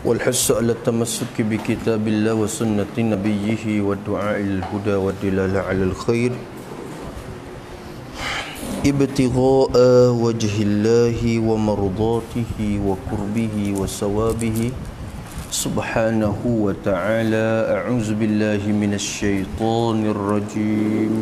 والحث على التمسك بكتاب الله وسنة نبيه والدعاء إلى الهدى والدلالة على الخير ابتغاء وجه الله ومرضاته وقربه وثوابه سبحانه وتعالى. أعوذ بالله من الشيطان الرجيم.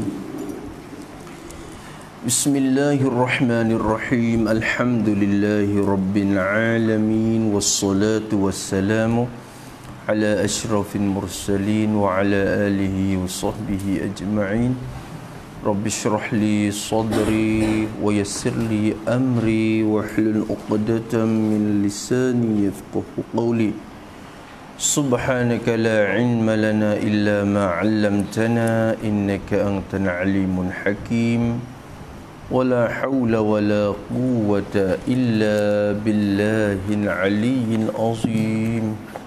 بسم الله الرحمن الرحيم. الحمد لله رب العالمين والصلاة والسلام على أشرف المرسلين وعلى آله وصحبه أجمعين. رب اشرح لي صدري ويسر لي أمري واحلل عقدة من لساني يفقه قولي. سبحانك لا علم لنا إلا ما علمتنا إنك أنت العليم الحكيم. ولا حول ولا قوة إلا بالله العلي العظيم.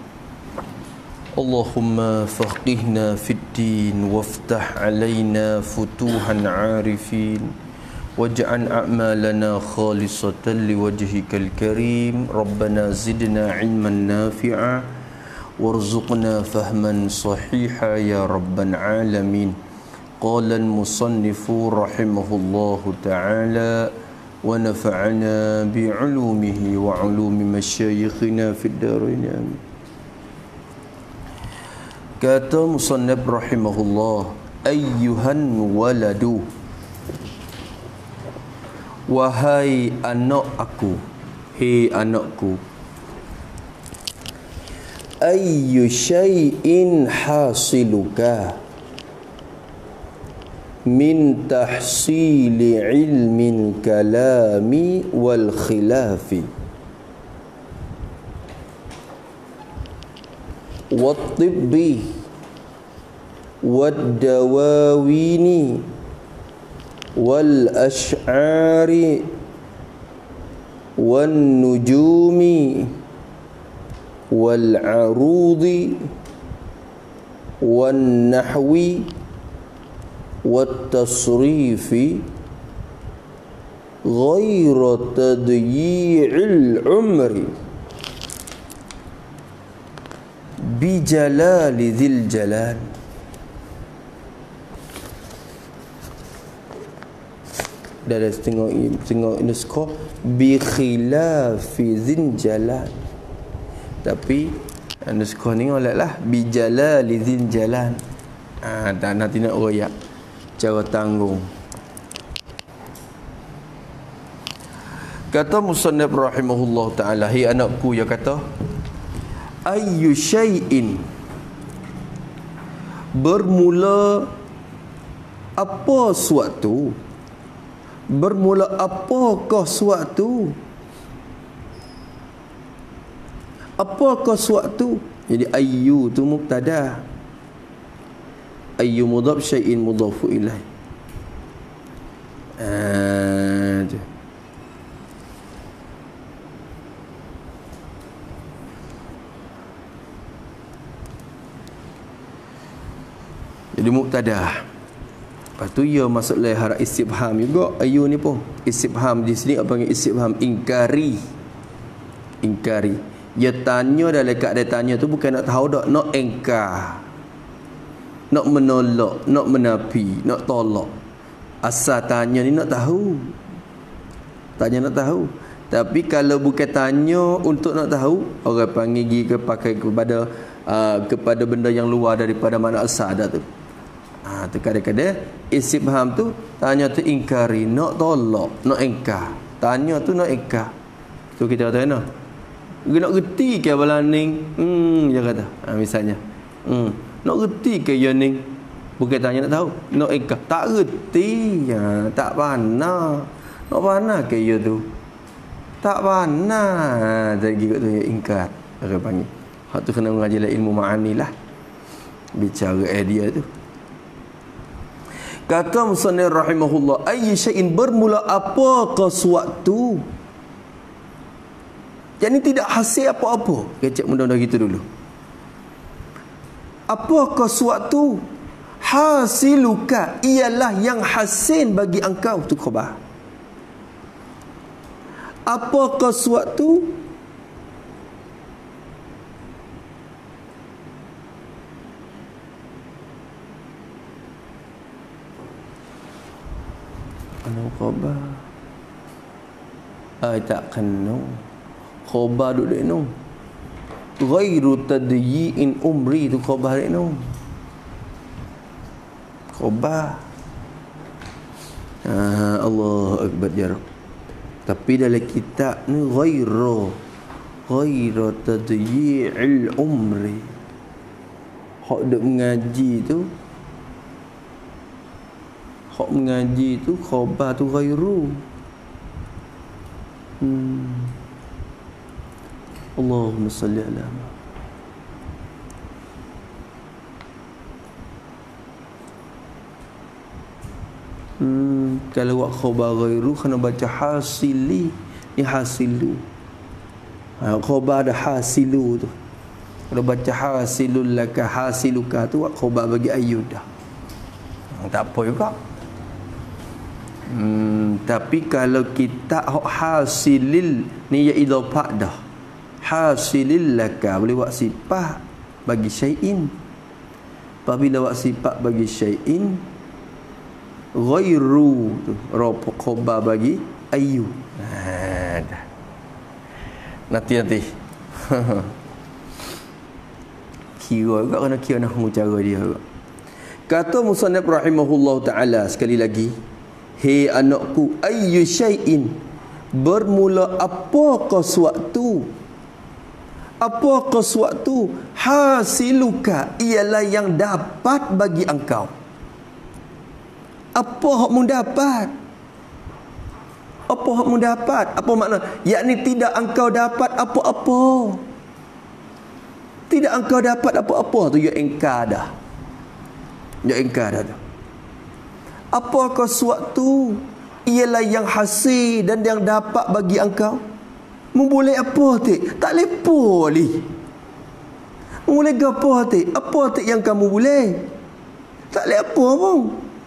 اللهم فقهنا في الدين وافتح علينا فتوح عارفين واجعل أعمالنا خالصة لوجهك الكريم. ربنا زدنا علما نافعا وارزقنا فهما صحيحا يا رب العالمين. قال المصنف رحمه الله تعالى ونفعنا بعلومه وعلوم مشايخنا في الدارين آمين. Kata musannif rahimahullah, ayyuhan waladu, wahai anak aku, hei anakku, ayyu syai'in hasiluka min tahsili ilmin kalami wal khilafi wat tibbi wad dawawini wal ash'ari wan nujumi wal arudi wan nahwi والتصريف غير تضييع العمر بجلال ذي الجلال. Dah tengok nuskah bi khilafi dzil jalal, tapi nuskah ni olehlah bi jalali dzil jalal. Dan nanti nak royak cara tanggung. Kata musannif rahimahullah ta'ala, hi anakku, ya kata, ayyu syai'in, bermula apa suatu, bermula apakah suatu, apakah suatu. Jadi ayyu tu mubtada, ayyu mudhaf, syai'in mudhafu ilaih. Jadi mubtada. Lepas tu ia masuk dalam haraf istifham juga. Ayyu ni pun istifham di sini apa panggil istifham ingkari. Ingkari. Dia tanya dalam keadaan tanya tu bukan nak tahu dak, nak engkar, nak menolak, nak menafi, nak tolak. Asal tanya ni nak tahu. Tanya nak tahu. Tapi kalau bukan tanya untuk nak tahu, orang panggil pergi ke pakai kepada benda yang luar daripada makna asal dah tu. Tu kadang-kadang istifham tu tanya tu ingkari, nak tolak, nak engkar. Tanya tu nak engkar. Tu kita kata nak. Nak reti ke balaning? Dia kata. Misalnya. Nak reti ke ya ni? Bukan tanya nak tahu, nak engkar. Tak reti, ya, tak pandai. Nak pandai ke ya tu? Tak pandai. Jadi gitu tu ingkar. Orang panggil. Hak tu kena mengaji ilmu ma'ani lah. Bicara dia tu. Kata musannif rahimahullah, ayy syai'in, bermula apakah suatu. Jadi tidak hasil apa-apa. Kecek mudah-mudah gitu dulu. Apakah suatu hasiluka, ialah yang hasil bagi engkau, tu khabar. Apakah suatu Anu khabar. Tak kena. Khabar duk dek no. Ghairu tadyi'in umri tu khabar dek no. Khabar. Allah akbar jarab. Tapi dalam kitab ni ghairu tadyi'il umri. Hak duk mengaji tu, hak mengaji tu khabar tu ghairu. Allahumma salli ala kalau wak khabar ghairu kena baca hasili, ni hasilu. Khabar ada hasilu tu. Kalau baca hasilul laka hasiluka tu wak khabar bagi ayyudah. Tak apa juga. Tapi kalau kita hasilil ni ya idhafah dah. Hasilil laka boleh buat sifat bagi syai'in. Apabila buat sifat bagi syai'in, ghairu tu rob khabar bagi ayu. Dah. Nanti kira juga kena kira nak cara dia juga. Kata musannif rahimahullah taala sekali lagi, hei anakku, ayyu syai'in, bermula apakah suatu, apakah suatu, hasiluka, ialah yang dapat bagi engkau. Apa hak mu dapat? Apa hak mu dapat? Apa makna? Yakni tidak engkau dapat apa-apa. Tidak engkau dapat apa-apa tu ya engkar dah. Ya engkar dah tu. Apakah suatu ialah yang hasil dan yang dapat bagi engkau? Mu boleh apa tik? Tak lepo li. Mu boleh gapo tik? Apa tik yang kamu boleh? Tak leh apa pun.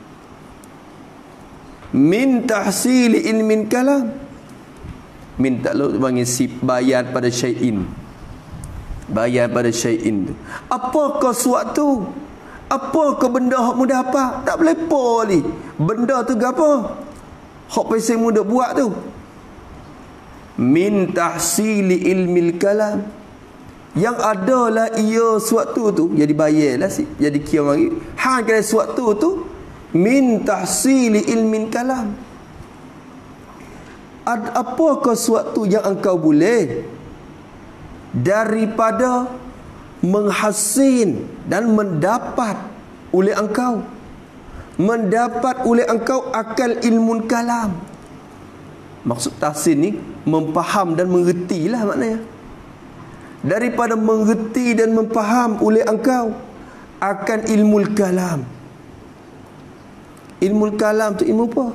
Min tahsili ilmin kalam. Min tak lu panggil bayan pada syai'in. Bayan pada syai'in tu. Apakah suatu? Apakah benda hak mu dapat? Tak boleh poli. Benda tu gapo? Hak pasal mu dak buat tu. Min tahsili ilmil kalam. Yang adalah ia suatu tu jadi bayarlah jadi kira mari. Hang kena suatu tu min tahsili ilmin kalam. Apakah suatu yang engkau boleh daripada menghasin dan mendapat oleh engkau, mendapat oleh engkau akal ilmun kalam. Maksud tahsin ni memfaham dan mengerti lah maknanya. Daripada mengerti dan memfaham oleh engkau akan ilmu kalam. Ilmu kalam tu ilmu apa?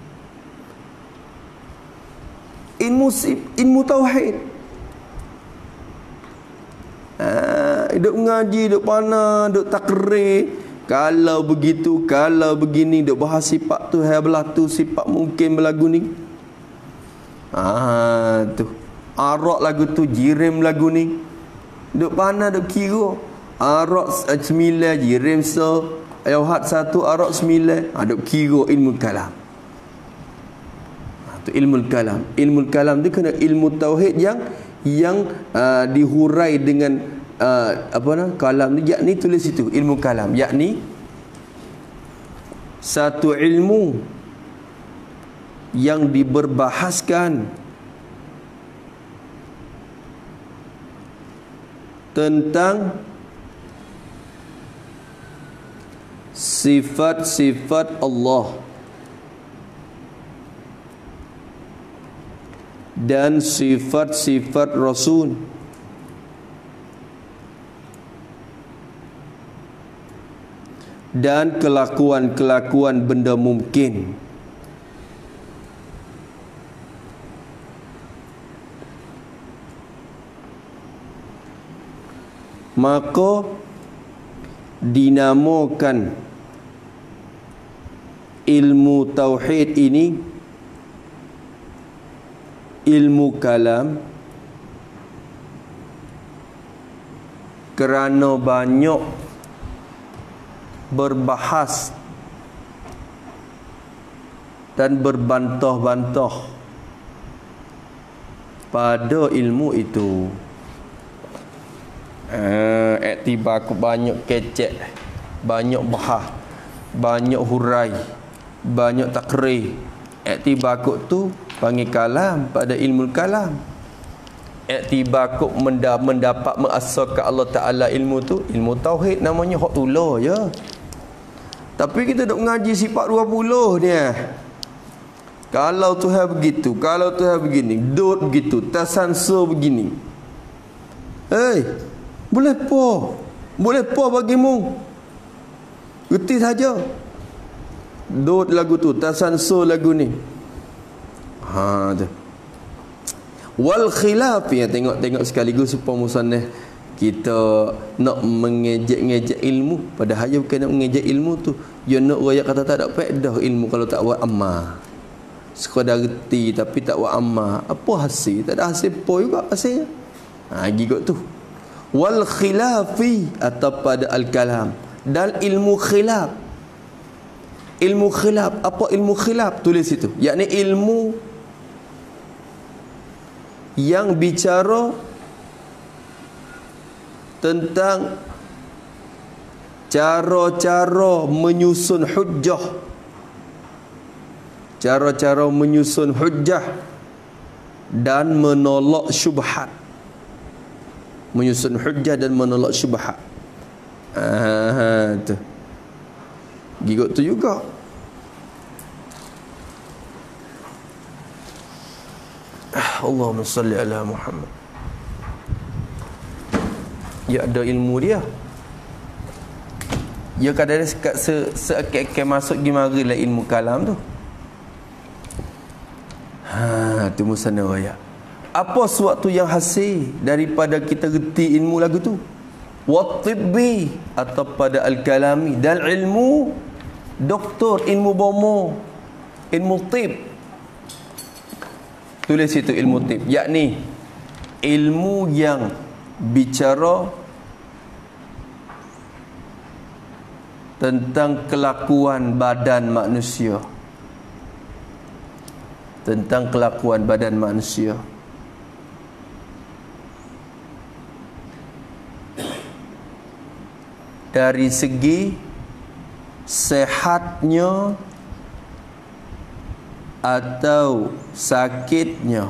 Ilmu tauhid. Duk ngaji, duk panah, duk takrir. Kalau begitu, kalau begini, duk bahas sifat tu, hai belah tu, sifat mungkin berlagu ni. Tu. Arak lagu tu, jirim lagu ni. Duk panah, duk kira. Arak 9, jirim so. Ayat 1, arak 9. Duk kira ilmu kalam. Tu ilmu kalam. Ilmu kalam tu kena ilmu tauhid yang dihurai dengan kalam ni, yakni tulis itu ilmu kalam, yakni satu ilmu yang diberbahaskan tentang sifat-sifat Allah dan sifat-sifat Rasul dan kelakuan-kelakuan benda mungkin. Maka dinamakan ilmu tauhid ini ilmu kalam kerana banyak berbahas dan berbantah-bantah pada ilmu itu. Iktibar aku banyak kecek, banyak bahas, banyak hurai, banyak takrir. Iktibar aku tu panggil kalam pada ilmu kalam. Iktibar aku mendapat mengasaskan Allah Ta'ala ilmu tu, ilmu tauhid namanya, hak tulah je. Tapi kita duk ngaji sifat 20 dia. Kalau Tuhan begitu, kalau Tuhan begini, dud begitu, tasansu begini. Boleh apa bagimu? Reti saja. Dud lagu tu, tasansu lagu ni. Tu. Wal khilaf, ya, tengok sekaligus supaya musannaf kita nak mengejek-ngejek ilmu, padahal dia bukan nak mengejek ilmu tu. Dia nak royak kata tak ada faedah ilmu kalau tak buat amal. Sekadar reti tapi tak buat amal, apa hasil? Tak ada hasil apa juga hasilnya. Gigot tu. Wal khilafi, atau pada al-kalam, dan ilmu khilaf. Ilmu khilaf, apa ilmu khilaf? Tulis itu, yakni ilmu yang bicara tentang cara-cara menyusun hujjah, cara-cara menyusun hujjah dan menolak syubhat. Menyusun hujjah dan menolak syubhat. Tu. Gigot tu juga. Allahumma salli ala Muhammad. Ya, ada ilmu dia. Ya, kadang-kadang seakal-akal masuk gimana lah ilmu kalam tu. Tu musana raya. Apa suatu yang hasil daripada kita reti ilmu lagu tu? Wat-tibbi, atau pada al-kalami, dan ilmu doktor, ilmu bomo, ilmu tib. Tulis itu ilmu tib, yakni ilmu yang bicara tentang kelakuan badan manusia. Tentang kelakuan badan manusia. Dari segi sehatnya atau sakitnya.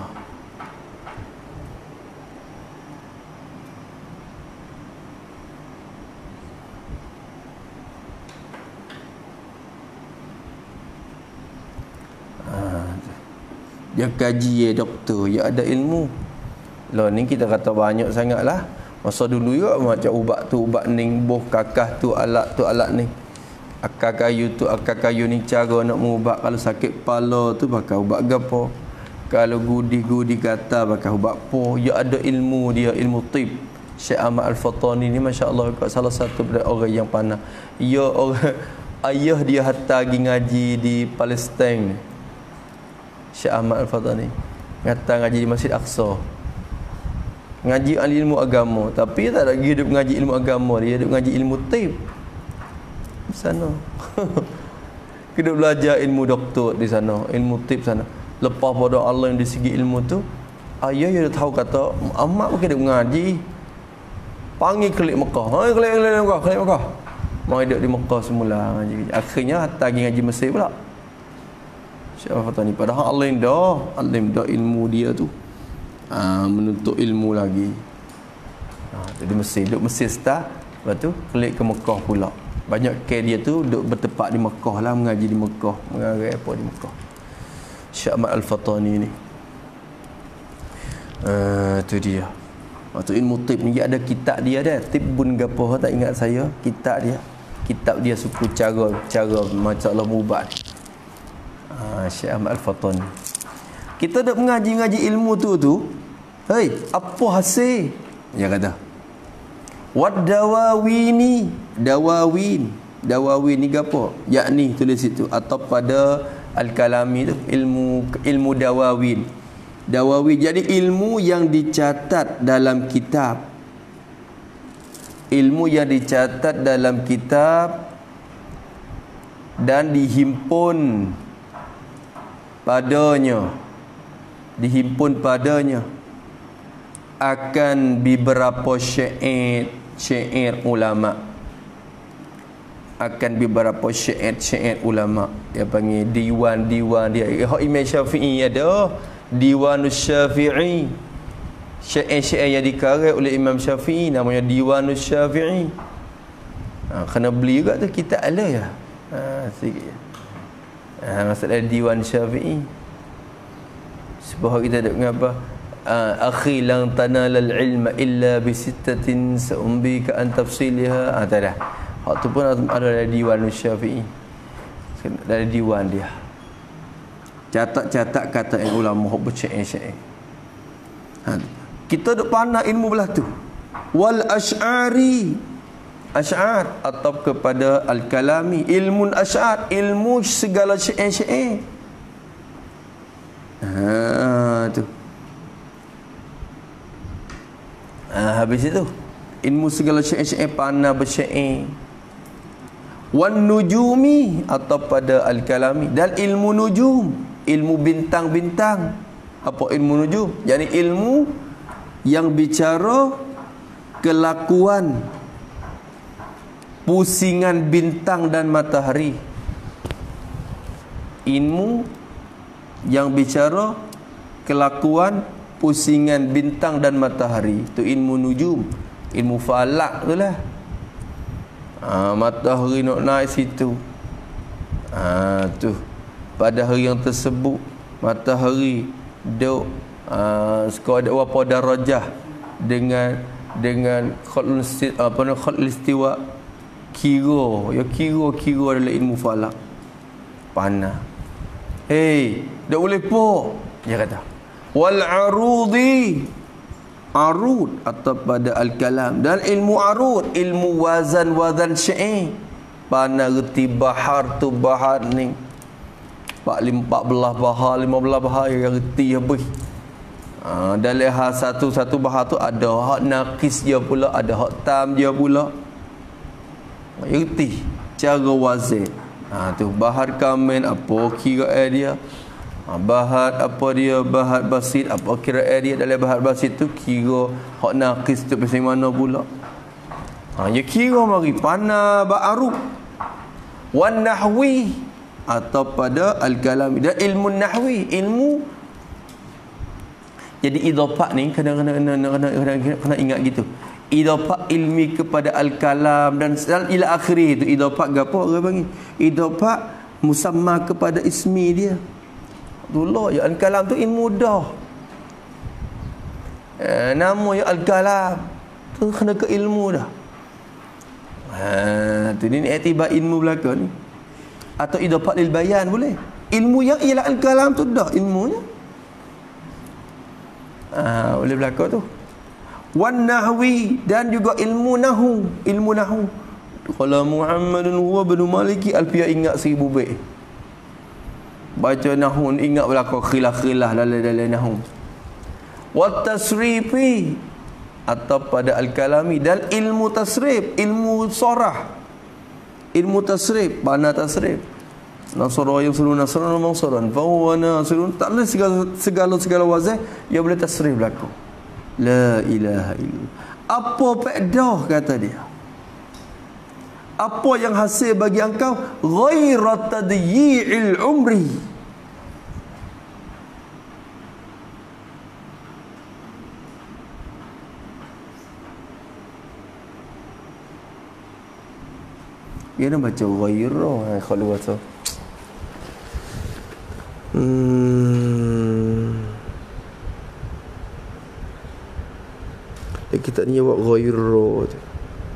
Dia kaji doktor, ya ada ilmu. Lah ni kita kata banyak sangatlah. Masa dulu juga macam ubat tu, ubat ning, boh kakah tu alat ni. Akar kayu ni cara nak mengubat. Kalau sakit kepala tu pakai ubat gapo. Kalau gudi kata pakai ubat po. Ya ada ilmu dia, ilmu tib. Syekh Ahmad Al-Fatani ni masya-Allah salah satu orang yang pandai. Ya orang ayah dia hatta pergi ngaji di Palestin. Syekh Ahmad Al-Fatani ngata ngaji di Masjid Aqsa. Ngaji ilmu agama, tapi tak ada hidup ngaji ilmu agama, dia hidup ngaji ilmu tib di sana. Kita belajar ilmu doktor di sana, ilmu tib sana. Lepas pada Allah yang di segi ilmu tu, ayah dia tahu kata amat pakai dia ngaji. Panggil kelik Mekah. Kelik Mekah. Mau hidup di Mekah semula ngaji. Akhirnya hatta pergi ngaji Mesir pula. Siapa ni? Padahal Allah yang dah ilmu dia tu. Menuntut ilmu lagi. Jadi Mesir, duduk Mesir start, lepas tu kelik ke Mekah pula. Banyak kes dia tu duduk bertempat di Mekah lah, mengaji di Mekah, mengaji apa di Mekah. Syekh Ahmad Al-Fatani ni. Tu dia. Waktu ilmu tib ni ada kitab dia dah. Tibbun gapo tak ingat saya, kitab dia. Kitab dia suku cara macam Allah mubat. Syekh Ahmad Al-Fatani. Kita dah mengaji ilmu tu. Hei, apa hasil? Dia kata. Wad dawawini, dawawin ni apa? Yakni tulis itu atau pada al-kalami tu ilmu dawawin. Dawawin jadi ilmu yang dicatat dalam kitab. Ilmu yang dicatat dalam kitab dan dihimpun padanya, dihimpun padanya akan beberapa syair ulama, akan beberapa syair ulama. Dia panggil diwan-diwan dia. Imam Syafi'i ada Diwanus Syafi'i, syair-syair yang dikarang oleh Imam Syafi'i, namanya Diwanus Syafi'i. Kena beli juga tu, kita ada ya. Sikit. Masalah Diwan Syafi'i. Sebab kita ada mengapa? Akhi lang tanalal ilma illa bisittatin sa'umbika an tafsiliha. Tak ada. Hak tu pun ada dari Diwan Syafi'i. Dari diwan dia. Catat-catat kata yang ulama hak bercakap-cakap. Kita duk pandang ilmu belah tu. Wal asy'ari, asy'ar atau kepada al-kalami, ilmu asy'ar, ilmu segala syair-syair. Tu. Habis itu ilmu segala syair-syair, pandai bersyair. Wan nujumi atau pada al-kalami, dan ilmu nujum, ilmu bintang-bintang. Apa ilmu nujum? Yani ilmu yang bicara kelakuan pusingan bintang dan matahari. Ilmu yang bicara kelakuan pusingan bintang dan matahari, itu ilmu nujum, ilmu falak tu lah. Matahari nak naik situ, tu pada hari yang tersebut matahari duk skor ada berapa darajah dengan khalul istiwa, kira adalah ilmu falak. Panah tak boleh po, dia kata. Wal arudi, arud atau pada al-kalam, dan ilmu arud, ilmu wazan syair. Pana reti bahar tu, bahar ni 14 bahar, 15 bahar yang reti habis. Dalam satu bahar tu ada hak naqis dia pula, ada hak tam dia pula. Reti cara wazan. Tu bahar kamil apa kira dia. Bahar apa dia, bahar basit apa kira dia. Dalam bahar basit tu kira hak naqis tu pasal mana pula. Ya kira mari pana ba'aruf. Wan nahwi atau pada al-kalami, dan ilmu nahwi, ilmu. Jadi idafah ni kena ingat gitu. Idafah ilmi kepada al-kalam dan ila akhirih tu. Idafah gapo orang panggil? Idafah musamma kepada ismi dia. Dulu ya al-kalam tu ilmu dah. Nama ya al-kalam tu kena ke ilmu dah. Tu ni iktibar ilmu belaka ni. Atau idafah lil bayan boleh. Ilmu yang ialah al-kalam tu dah ilmunya. Boleh belaka tu. Wan nahwi, dan juga ilmu nahu, ilmu nahu. Qala Muhammadun huwa bin Maliki, alfiah ingat 1000 bait. Baca nahu ingat belaka khilaf-khilaf dalam nahu. Wat tasrifi atau pada al-kalami, dan ilmu tasrif, ilmu sarah, ilmu tasrif, mana tasrif. Nasara yang suruh nasran mansuran fa huwa nasrun, tak ada segala wazan yang boleh tasrif berlaku. La ilaha illallah. Apa faedah kata dia? Apa yang hasil bagi engkau? Ghairat tadyi'il umri. Dia nak baca ghairah kalau baca. Kita ni jawab ghairah tu.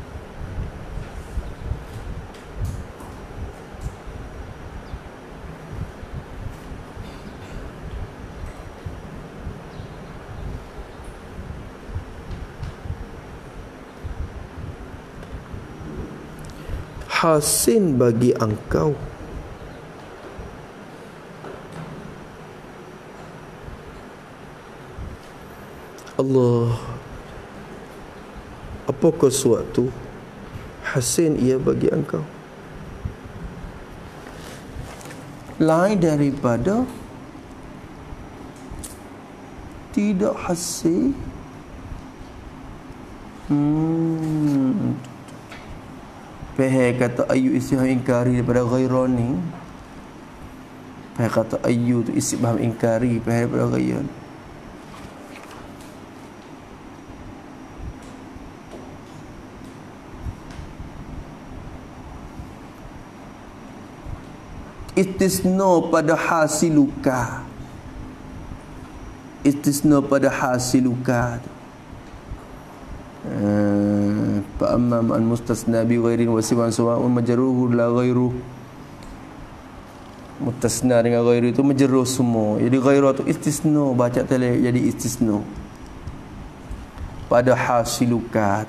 Hasin bagi engkau Allah, apakah suatu hasin ia bagi engkau lain daripada tidak hasil. Pahal kata ayu istifham ingkari daripada ghairani. Pahal kata ayu tu istifham ingkari pahal daripada ghairan. Istisna pada hasiluka. Istisna pada hasiluka. Fa amma man mustasna bi ghairin wa siwan sawa'un majruhu la ghairu. Mustasna dengan ghairu itu majruh semua. Jadi ghairu itu istisna, baca tadi jadi istisna pada hasiluka.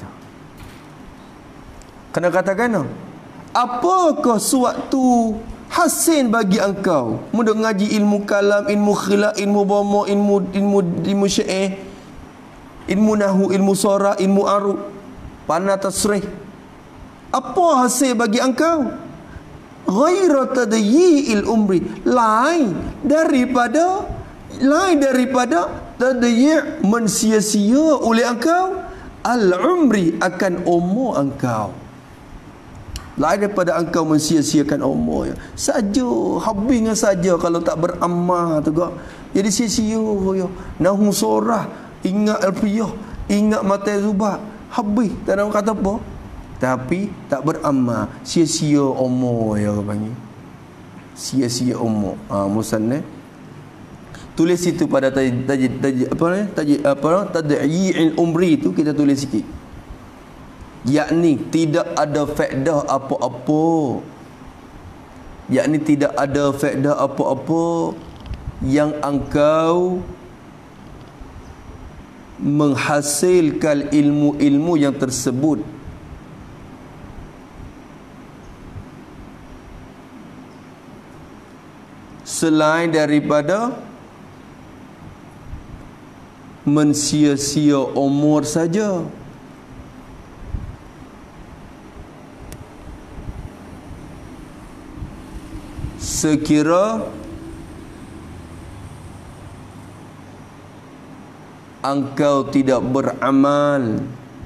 Kena katakan apakah suatu hasin bagi engkau mudah ngaji ilmu kalam, ilmu khilaf, ilmu bama, ilmu syair, ilmu nahwu, ilmu sora, ilmu arud, pandai tasrih. Apa hasil bagi engkau? Ghairu tadyi'il umri, lain daripada tadyi' mensia-sia oleh engkau al-umri akan umur engkau. Lain daripada engkau mensia-siakan umur ya. Saja habisnya saja kalau tak beramal tu gak. Jadi sia-sia ya. Nahwu surah, ingat alfiyah, ingat mata zubah, habis tak ada kata apa. Tapi tak beramal, sia-sia umur ya orang panggil. Sia-sia umur. Musannaf tulis itu pada tadyi'il umri itu kita tulis sikit. Yakni tidak ada faedah apa-apa. Yakni tidak ada faedah apa-apa yang engkau menghasilkan ilmu-ilmu yang tersebut selain daripada mensia-sia umur saja. Sekira engkau tidak beramal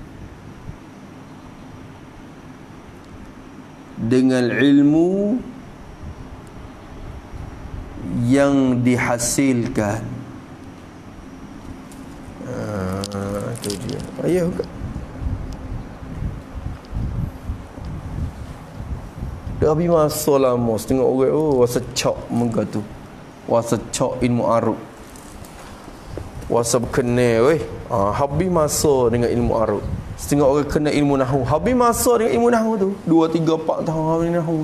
dengan ilmu yang dihasilkan. Itu dia. Ayuh. Dah habis masa lama setengah orang rasa cok muka tu. Rasa cok ilmu arud. Rasa berkenal habis masa dengan ilmu arud. Setengah orang kena ilmu nahwu. Habis masa dengan ilmu nahwu tu 2, 3, 4 tahun habis nahwu.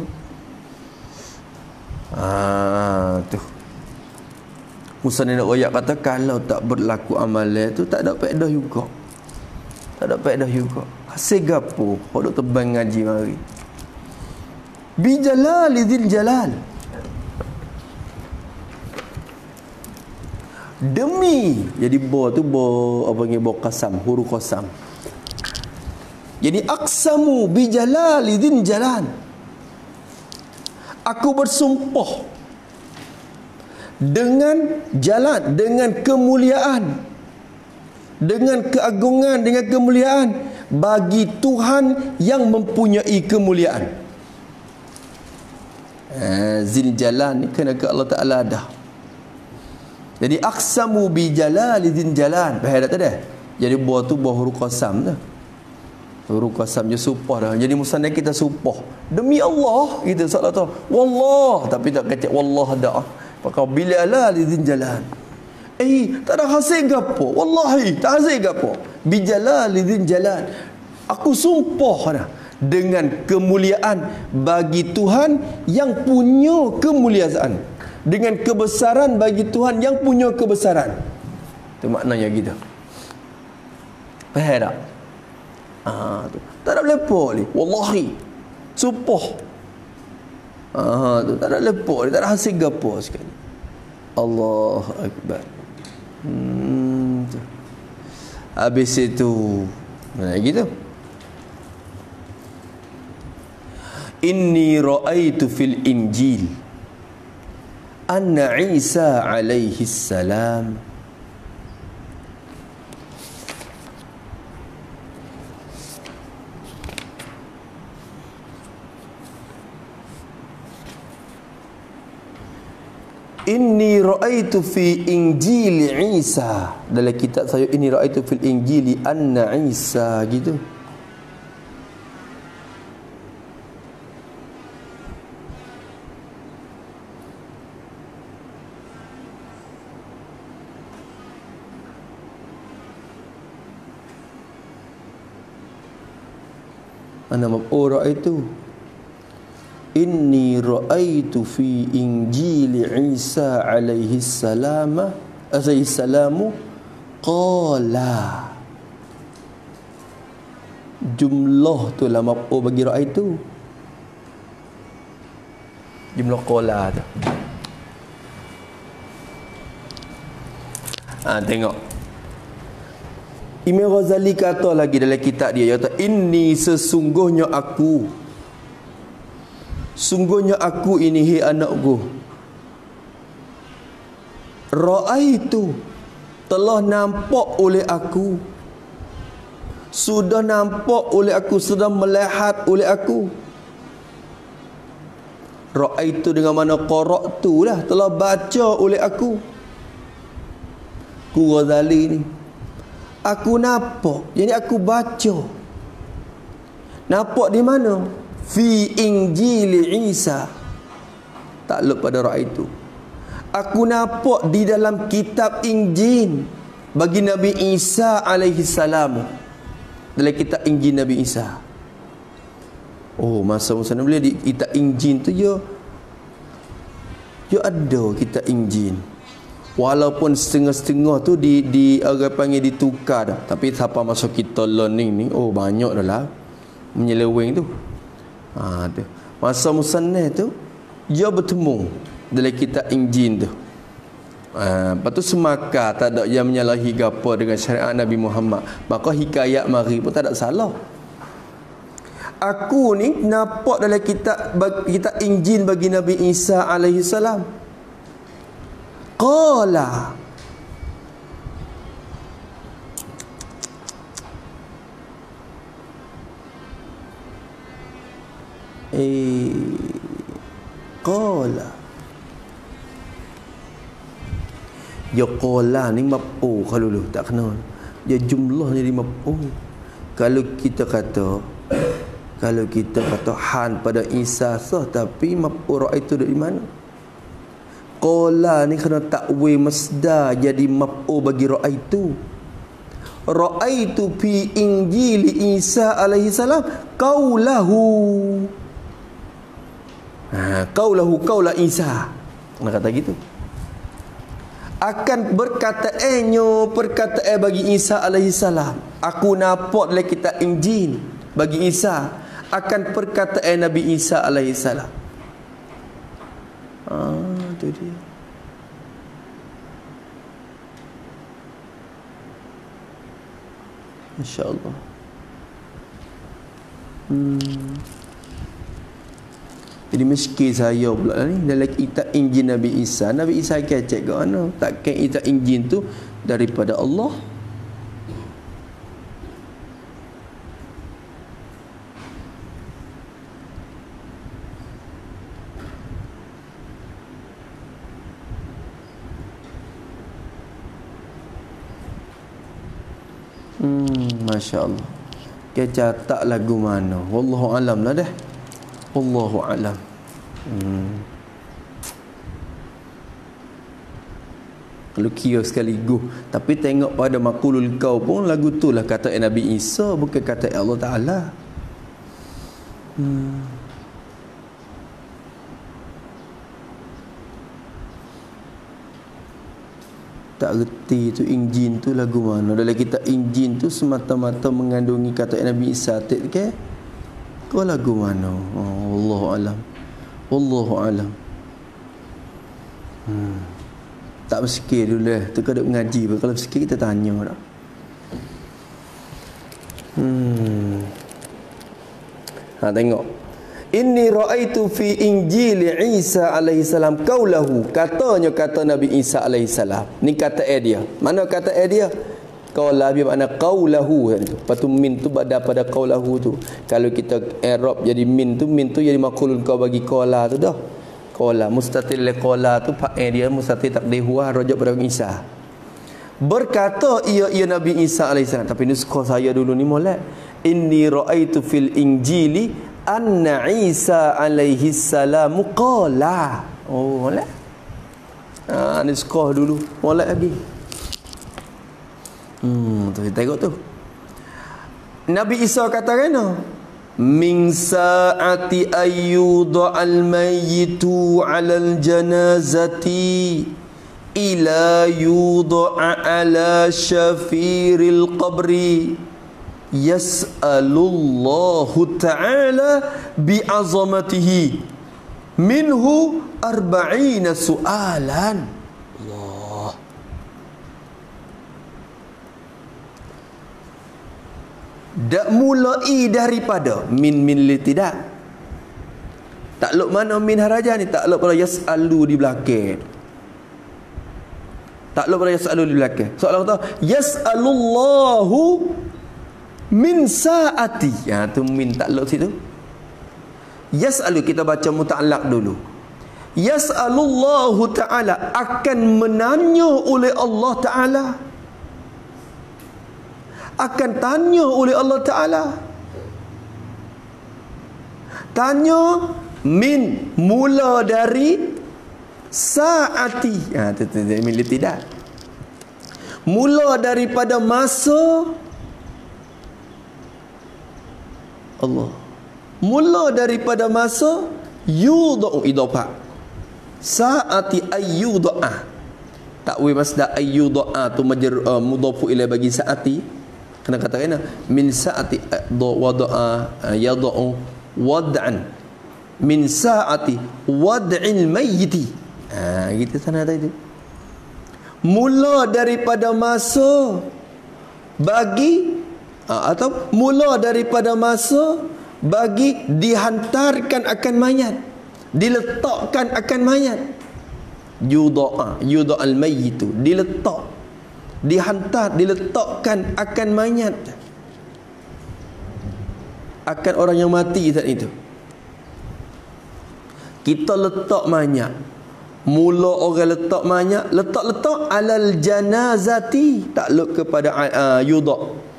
Tu. Musannaf nak royak kata kalau tak berlaku amalan tu tak ada faedah juga. Tak ada faedah juga. Hasil gapo? Hok dok tebang ngaji mari. Bi jalalidzil jalal. Demi, jadi bo tu bo apa panggil bo qasam, huruf qasam. Jadi aqsamu bi jalalidzil jalal. Aku bersumpah dengan jalan, dengan kemuliaan, dengan keagungan, dengan kemuliaan bagi Tuhan yang mempunyai kemuliaan. Zil Jalal ni kena ke Allah Ta'ala dah. Jadi aqsamu bi jalali zil jalal. Faham tak dah? Jadi buah tu buah huruf qasam dah. Huruf qasam je supah dah. Jadi musannaf kita supah demi Allah kita salat tu. Wallah tapi tak kata wallah dah. Pakai bila la zil jalal. Tak ada hasil gapo. Wallahi tak hasil gapo. Bi jalali zil jalal. Aku sumpah dah dengan kemuliaan bagi Tuhan yang punya kemuliaan, dengan kebesaran bagi Tuhan yang punya kebesaran. Itu maknanya gitu. Faham tak? Tu. Tak ada lepak ni. Wallahi. Sumpah. Tu tak ada lepak ni, tak ada hasil gapo sekali. Allahu akbar. Habis itu gitu. Inni ra'aitu fil Injil anna Isa alaihi salam Inni ra'aitu fi Injil Isa. Dalam kitab saya, inni ra'aitu fil Injili anna Isa, gitu. Ana mab'ura itu inni ra'aitu fi Injil Isa alaihi salamu qala. Jumlah tu lah mab'u bagi ra'aitu. Jumlah qala tu. Tengok. Imam Ghazali kata lagi dalam kitab dia, kata inni sesungguhnya aku ini, hai anakku, ra'aitu telah nampak oleh aku, sudah nampak oleh aku, sudah melihat oleh aku. Ra'aitu dengan mana qara'tu lah, telah baca oleh aku. Ku Ghazali ni, aku nampak, jadi aku baca. Nampak di mana? Fi Injil Isa. Takluk pada ra'aitu. Aku nampak di dalam kitab Injil bagi Nabi Isa alaihi salam. Dalam kitab Injil Nabi Isa. Oh, masa bila di kitab Injil tu dia ada kitab Injil. Walaupun setengah-setengah tu di orang panggil ditukar dah. Tapi siapa masa kita learning ni, oh banyak dah lah menyeleweng tu. Tu. Masa musannah tu dia bertemu dalam kitab Injil tu. Lepas tu semaka tak ada yang menyalahi gapo dengan syariat Nabi Muhammad. Maka hikayat mari pun tak ada salah. Aku ni nampak dalam kitab Injil bagi Nabi Isa alaihi salam. Qala, qala. Ya qala ni maf'ul kalau dulu tak kenal. Dia jumlah ni maf'ul. Kalau kita kata han pada Isa sah, tapi maf'ul itu dari mana? Qala ni kena takwil masdar jadi maf'ul bagi ra'aitu. Ra'aitu fi Injil Isa alaihi salam qaulahu. Qaula Isa. Nak kata gitu. Akan berkataannya perkataan bagi Isa alaihi salam. Aku nampak dalam kitab Injil bagi Isa akan perkataan Nabi Isa alaihi salam. Itu dia. InsyaAllah. Jadi miskin saya pula ni dalam kitab Injil Nabi Isa. Nabi Isa kecek ke mana? Takkan kitab Injil tu daripada Allah? Masya Allah. Dia catat lagu mana? Wallahu alam lah dah. Wallahu alam. Kalau kira sekaligus. Tapi tengok pada Maqulul Kau pun lagu tu lah kata Nabi Isa, bukan kata Allah Ta'ala. Tak reti tu Injil tu lagu mana. Dalam kitab Injil tu semata-mata mengandungi kata Nabi Isa. Okay? Kau lagu mana? Wallahu alam. Wallahu alam. Tak bersikir dulu lah. Tu kau duk mengaji pun. Kalau bersikir kita tanya tak? Tengok. Inni ra'aitu fi Injil Isa alaihi salam qaulahu. Katanya kata Nabi Isa alaihi salam. Ni kata dia. Mana kata dia? Qaula bi makna qaulahu. Lepas tu min tu pada qaulahu tu. Kalau kita i'rab jadi min tu jadi maqulun kau bagi qaula tu dah. Qala mustatil qala tu dia mustatil takdir huwa rujuk pada Isa. Berkata ia Nabi Isa alaihissalam, tapi nuskah saya dulu ni molek. Inni raaitu fil injili anna Isa alaihissalam qala. Oh molek. Nuskah dulu molek lagi. Tu kita tengok tu. Nabi Isa kata kena min sa'ati ayyudha al-mayyitu 'ala al-janazati ila yudha 'ala syafiril qabri yas'alullahu ta'ala bi'azamatihi minhu 40 su'alan. Allah. Dak mulai daripada min li tidak. Takluk mana min haraja ni? Takluk pada yas'alu di belakang. Takluk pada yas'alu di belakang. Soalan kata yas'alullahu min sa'ati. Tu min takluk situ. Yas'alu kita baca muta'allaq dulu. Yas'alullahu ta'ala akan menanya oleh Allah Ta'ala. Akan tanya oleh Allah Ta'ala. Tanya min mula dari saati. Milik tidak. Mula daripada masa Allah. Mula daripada masa yudha'u idhafah. Saati ayyudha'a. Takwil masdar ayyudha'a tu mudhafu ilai bagi saati. Kena katakan min saati wada'a yada'u wad'an min saati wad'il mayyiti. Kita sana tadi. Mula daripada masa bagi atau mula daripada masa bagi dihantarkan akan mayat, diletakkan akan mayat. Yudha al-mayyitu, diletak, dihantar, diletakkan akan mayat, akan orang yang mati saat itu. Kita letak mayat. Mula orang letak mayat, letak alal janazati, takluk kepada yudha.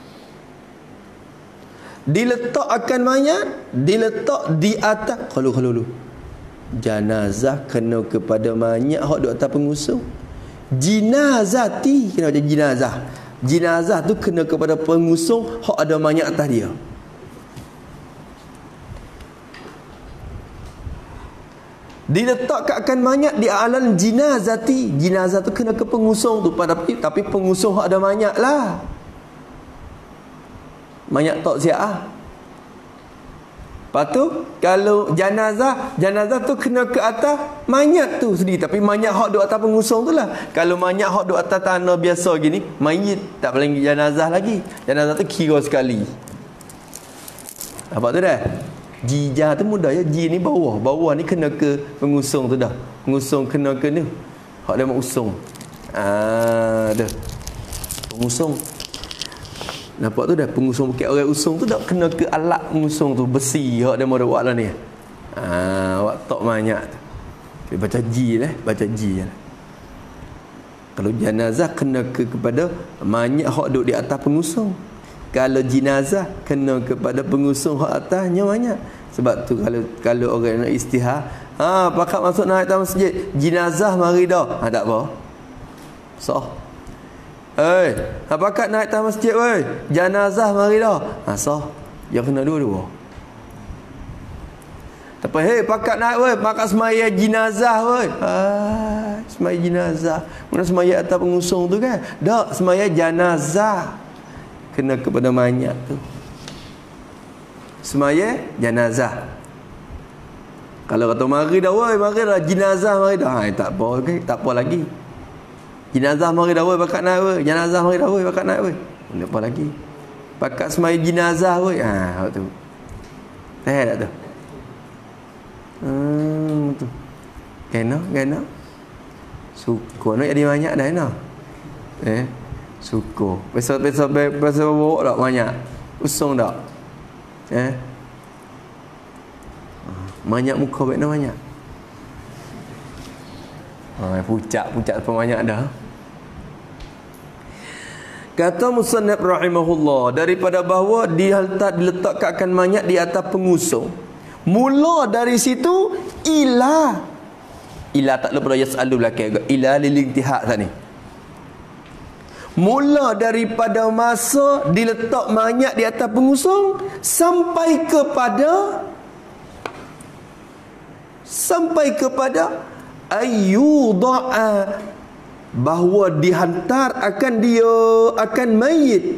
Diletak akan mayat, diletak di atas. Kalau janazah kena kepada mayat hak di atas pengusung. Jinazati kena macam jenazah. Jenazah tu kena kepada pengusung hak ada mayat atas dia. Diletakkan mayat di alam jinazati. Jenazah tu kena ke pengusung tu, tapi pengusung hak ada mayat lah. Mayat tak siap. Lepas tu kalau janazah tu kena ke atas mayat tu sendiri, tapi mayat hak duk atas pengusung tu lah. Kalau mayat hak duk atas tanah biasa gini, mayit tak boleh janazah lagi. Janazah tu kira sekali. Apa tu dah? Jijah tu mudah ya. Ji ni bawah. Bawah ni kena ke pengusung tu dah. Pengusung kena ke ni. Hak dia mau usung. Dah. Pengusung. Nampak tu dah, pengusung bukit orang usung tu dah kena ke alat pengusung tu, besi hak dia mau buat lah ni. Awak tok banyak tu. Okay, baca ji lah, baca ji lah. Kalau jenazah kena kepada mayat hak duduk di atas pengusung. Kalau jenazah kena kepada pengusung hak atasnya mayat. Sebab tu kalau orang nak istihar, pakat masuk naik atas masjid, jenazah mari dah. Tak apa. Sah. Pakat naik atas masjid weh, jenazah mari dah. Sah. Yang kena dua-dua. Tapi pakat naik weh, pakat semaya jenazah weh. Semaya jenazah. Mana semaya atas pengusung tu kan? Tak, semaya jenazah. Kena kepada mayat tu. Semaya jenazah. Kalau kata mari dah weh, mari dah jenazah mari dah. Tak apa, okay? Tak apa lagi. Jenazah mari dah weh, pakat naik weh. Jenazah mari dah weh, pakat naik weh. Tak apa lagi. Pakat semaya jenazah weh. Tu. Tak tu. Tu. Kena. Suka nak jadi banyak dah nak. Suka. Besar bawa tak banyak. Usung tak. Banyak muka baik nak banyak. Pucat banyak dah. Kata musannaf rahimahullah, daripada bahawa diletakkan mayat di atas pengusung. Mula dari situ ila tak lupa yas'alu belakang. Ila lilintihak tadi. Mula daripada masa diletak mayat di atas pengusung sampai kepada ayyuda'a, bahawa dihantar akan mayit.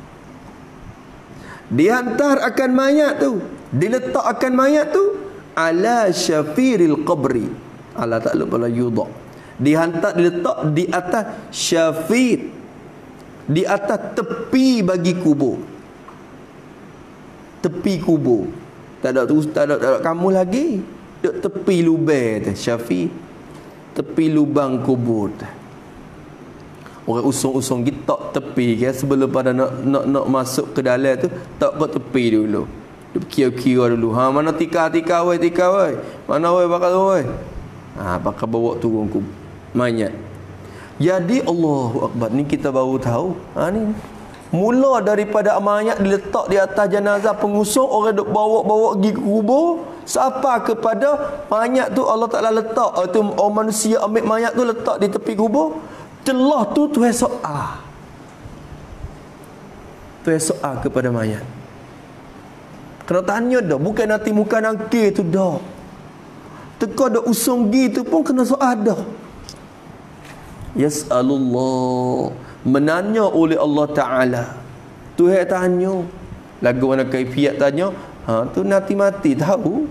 Dihantar akan mayat tu, diletak akan mayat tu ala syafiril qabri. Ala tak lupa la yudha. Dihantar, diletak di atas syafir, di atas tepi bagi kubur. Tepi kubur. Tak ada kamu lagi. Duk tepi lubang tu, syafir. Tepi lubang kubur tu. Orang usung-usung kita tepi kan, sebelum pada nak masuk ke dalam tu, tak ke tepi dulu. Dia kira-kira dulu. Mana tika weh. Mana weh bakal weh. Bakal bawa turun ku mayat. Jadi Allahu Akbar, ni kita baru tahu. Ni mula daripada mayat diletak di atas jenazah pengusung, orang duk bawa pergi ke kubur, sampai kepada mayat tu Allah Taala letak tu, orang manusia ambil mayat tu letak di tepi kubur. Celah tu Tuhan soal. Tuhan soal kepada mayat. Kena tanya dah, bukan nanti muka nangkir tu dah. Teka dah usung gitu pun kena soal dah. Yas'alullah, menanya oleh Allah Ta'ala. Tuhan tanya. Lagu mana kaifiat tanya, tu nanti mati tahu.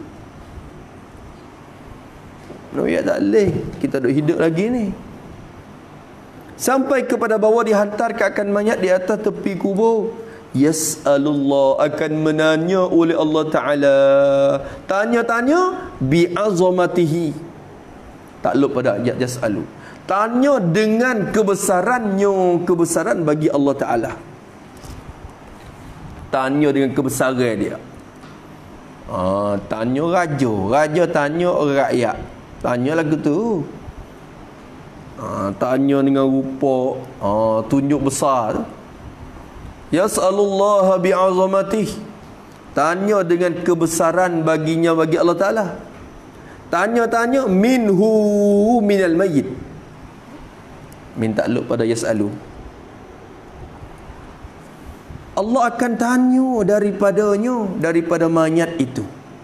Ya tak boleh, kita duk hidup lagi ni. Sampai kepada bahawa dihantarkan mayat di atas tepi kubur. Yas'alullah, akan menanya oleh Allah Ta'ala. Tanya-tanya bi'azamatihi. Takluk pada ayat yas'alu. Tanya dengan kebesarannya, kebesaran bagi Allah Ta'ala. Tanya dengan kebesaran dia. Tanya raja tanya rakyat. Tanya lagu tu. Tanya dengan rupa tunjuk besar. Yas'alullaha bi'azamatih. Tanya dengan kebesaran baginya, bagi Allah Ta'ala. Tanya minal mayyit. Minta takluk pada yas'alu. Allah akan tanya daripada mayat itu.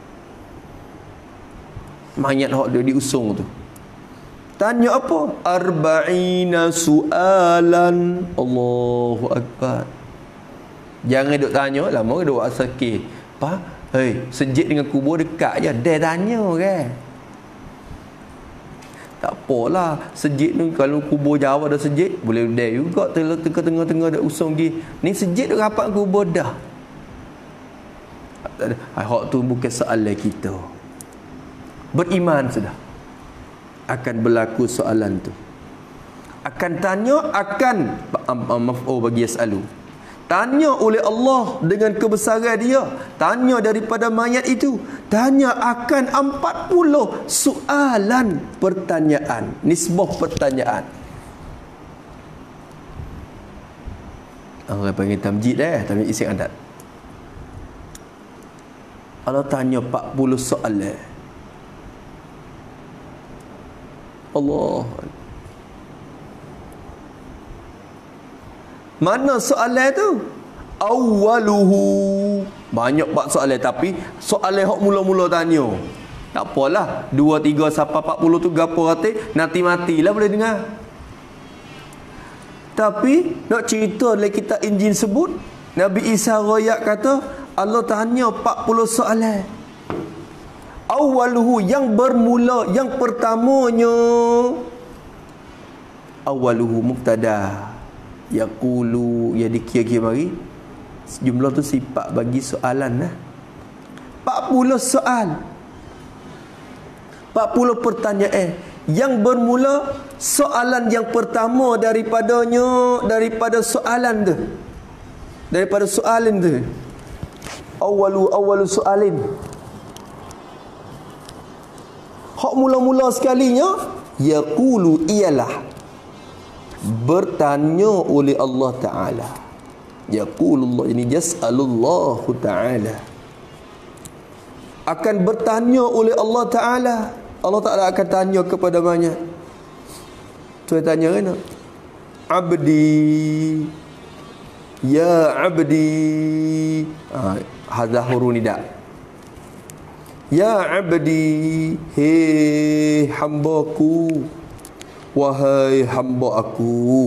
Mayat hak dia diusung tu. Tanya apa? Arba'ina su'alan. Allahu Akbar. Jangan duk tanya lama duk sakit. Sejid dengan kubur dekat je. Dia tanya kan. Tak apalah. Sejid tu kalau kubur jauh ada sejid, boleh dia juga tengah-tengah dah usung pergi. Ni sejid duk rapat kubur dah. Hak tu bukan soalan kita. Beriman sudah. Akan berlaku soalan tu. Akan tanya, bagi yas'alu. Tanya oleh Allah dengan kebesaran dia. Tanya daripada mayat itu. Tanya akan 40 soalan, pertanyaan. Nisbah pertanyaan. Orang panggil tamjid tamjid isi adat. Allah tanya 40 soalan. Allah. Mana soalan tu? Awwaluhu. Banyak bab soalan, tapi soalan hak mula-mula tanya. Tak apalah, 2, 3 sampai 40 tu gapo kata, nanti matilah boleh dengar. Tapi nak cerita dalam kitab Injil sebut, Nabi Isa royak kata Allah tanya 40 soalan. Awaluhu, yang bermula, yang pertamanya. Awaluhu mubtada. Yaqulu, ya dikira-kira mari. Jumlah tu sifat bagi soalan 40 soal. 40 pertanyaan. Yang bermula soalan yang pertama daripada soalan tu. Daripada soalan tu. Awalu soalin. Hak mula-mula sekalinya Yaqulu ialah bertanya oleh Allah Ta'ala. Yaqulullah, ini yas'alullahu Ta'ala, akan bertanya oleh Allah Ta'ala. Allah Ta'ala akan tanya kepada banyak. Tuan tanya kan? Abdi, ya abdi, hadha huruf nida. Ya abdi, hei hambaku, wahai hamba aku.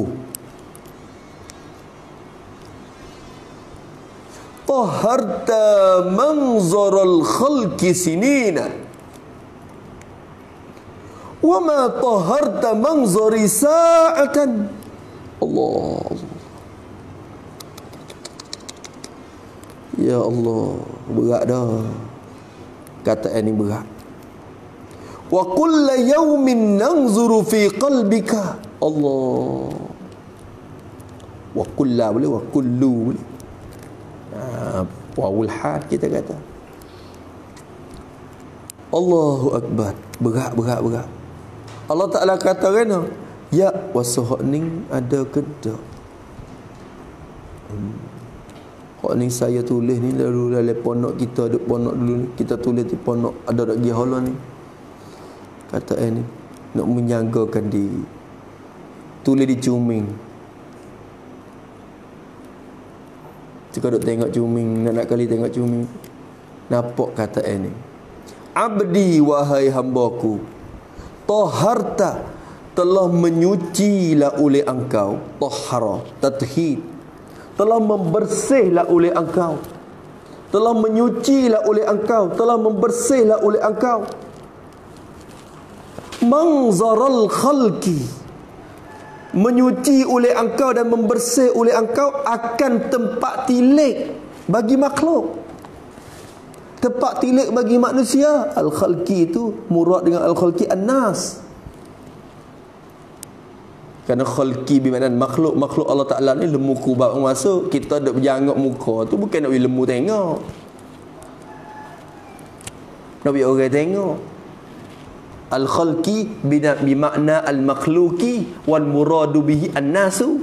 Taharta manzaral khalqi sinina, wa ma taharta manzari sa'atan. Allah, ya Allah, berat dah kata ini, berat. Wa kulla yawmin nanzuru fi qalbika. Allah, wa kulla boleh, wa kullu boleh. Wawul hal kita kata. Allahu Akbar, berat, berat, berat. Allah Ta'ala kata kan, ya wasahak ning ada ke tak? Hak ni saya tulis ni lalu dalam ponok kita, duk ponok dulu ni, kita tulis di ponok ada dak gi hala ni. Kata ni nak menjagakan diri. Tulis di cuming. Jika duk tengok cuming, nak kali tengok cuming, nampak kata ni. Abdi, wahai hambaku, taharta, telah menyucilah oleh engkau. Tahara, tathhir, telah membersihlah oleh engkau, telah menyucilah oleh engkau, telah membersihlah oleh engkau. Manzaral khalqi, menyuci oleh engkau dan membersih oleh engkau akan tempat tilik bagi makhluk, tempat tilik bagi manusia. Al-khalqi itu murad dengan al-khalqi an-nas. Kerana khalqi bermakna makhluk. Makhluk Allah Ta'ala ni lemu kubab masuk, kita duk berjanguk muka tu bukan nak bagi lemu tengok, nak bagi orang tengok. Al-khalqi bimakna al-makhluki wal muradu bihi an-nasu.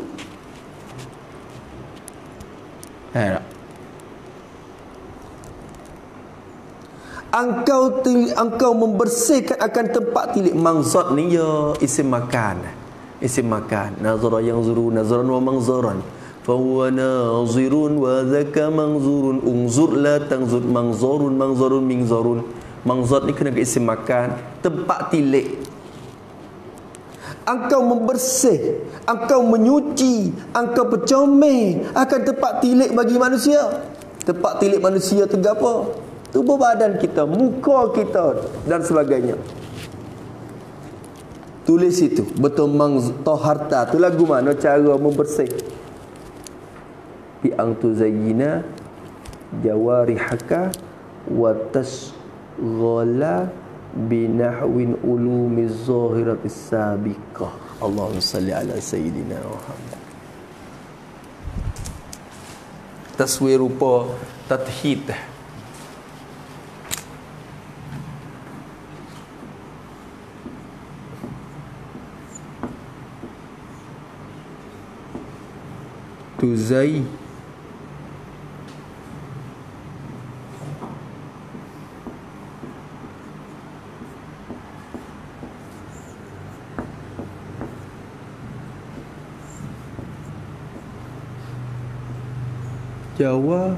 Engkau membersihkan akan tempat tilik. Mangzat ni ya isim makan. Isim makan. Nazara yanzuru nazaran wa mangzaran. Fa huwa nazirun wa dhaka mangzurun. Unzur la tanzur. Mangzarun mangzarun mingzarun. Mangzat ni kena ke isim makan, tempat tilik. Engkau membersih, engkau menyuci, engkau bercomel akan tempat tilik bagi manusia. Tempat tilik manusia tu apa? Tubuh badan kita, muka kita dan sebagainya. Tulis itu, betul taharta tu lagu mana cara membersih. Bi ang tuzayyina jawarihaka wa tasghala binahwin ulumiz zahiratis sabiqah. Allahumma salli ala sayyidina Muhammad. Taswir rupa tathid. Tuzai Jawa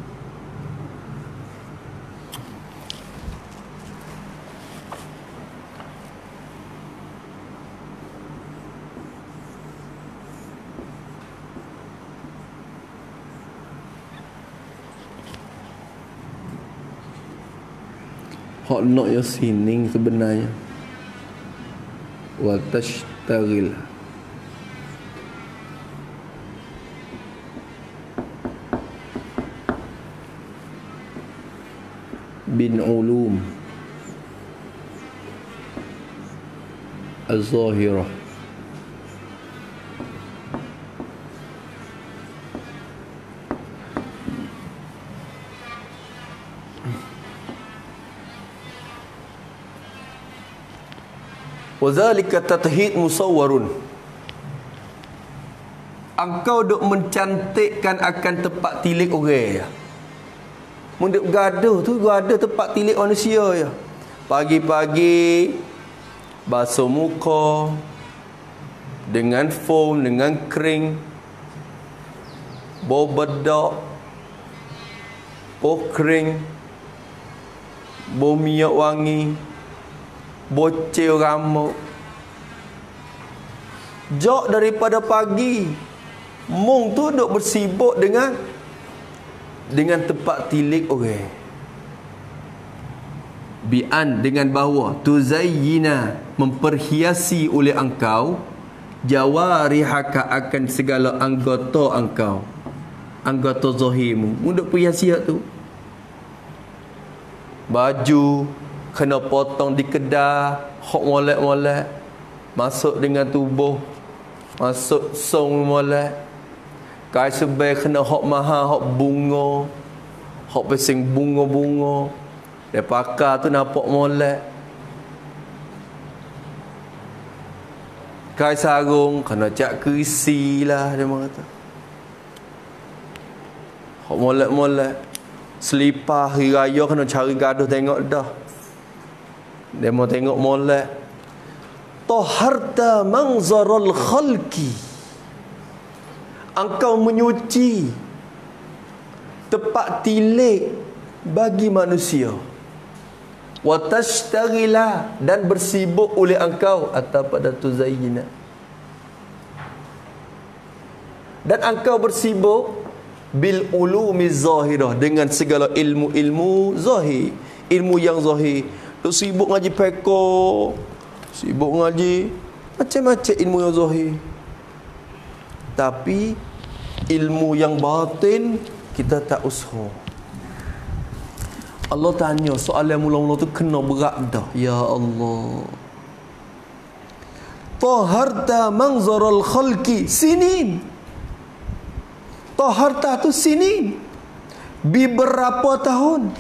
hak nak ya sining sebenarnya wa tashtagil bin ulum az-zahirah. Wa zalika tathid musawwarun. Engkau duk mencantikkan akan tempat tilik orang ya. Mun duk gaduh tu ada tempat tilik manusia ya. Pagi-pagi basuh muka dengan foam, dengan kering, bau bedak, bau kering, bau minyak wangi, bocil rambut. Jok daripada pagi, mung tu duk bersibuk dengan tempat tilik orang. Bi'an dengan bahawa tuzayyina memperhiasi oleh engkau jawarihaka akan segala anggota engkau, anggota zahirmu. Mu duk perhiasi tu. Baju kena potong di kedai, hok molek-molek, masuk dengan tubuh, masuk song molek. Kai sebai kena hok mahal, hok bunga, hok pesing bunga-bunga. Dia pakar tu nampak molek. Kai sarung kena cak kerisi lah, dia kata. Hok molek-molek. Selipar hari raya kena cari gaduh tengok dah. Dia mau tengok molek. Taharta manzarul khalqi. Engkau menyuci tempat tilik bagi manusia. Wa tashtagila, dan bersibuk oleh engkau atau pada tuzayyina. Dan engkau bersibuk bil ulumi zahirah, dengan segala ilmu-ilmu zahir, ilmu yang zahir. Duk sibuk ngaji peko, sibuk ngaji macam-macam ilmu yang zahir. Tapi ilmu yang batin kita tak usaha. Allah tanya soalan mula-mula tu kena berat dah. Ya Allah. Taharta manzarul khalqi sinin. Taharta tu sinin. Beberapa tahun.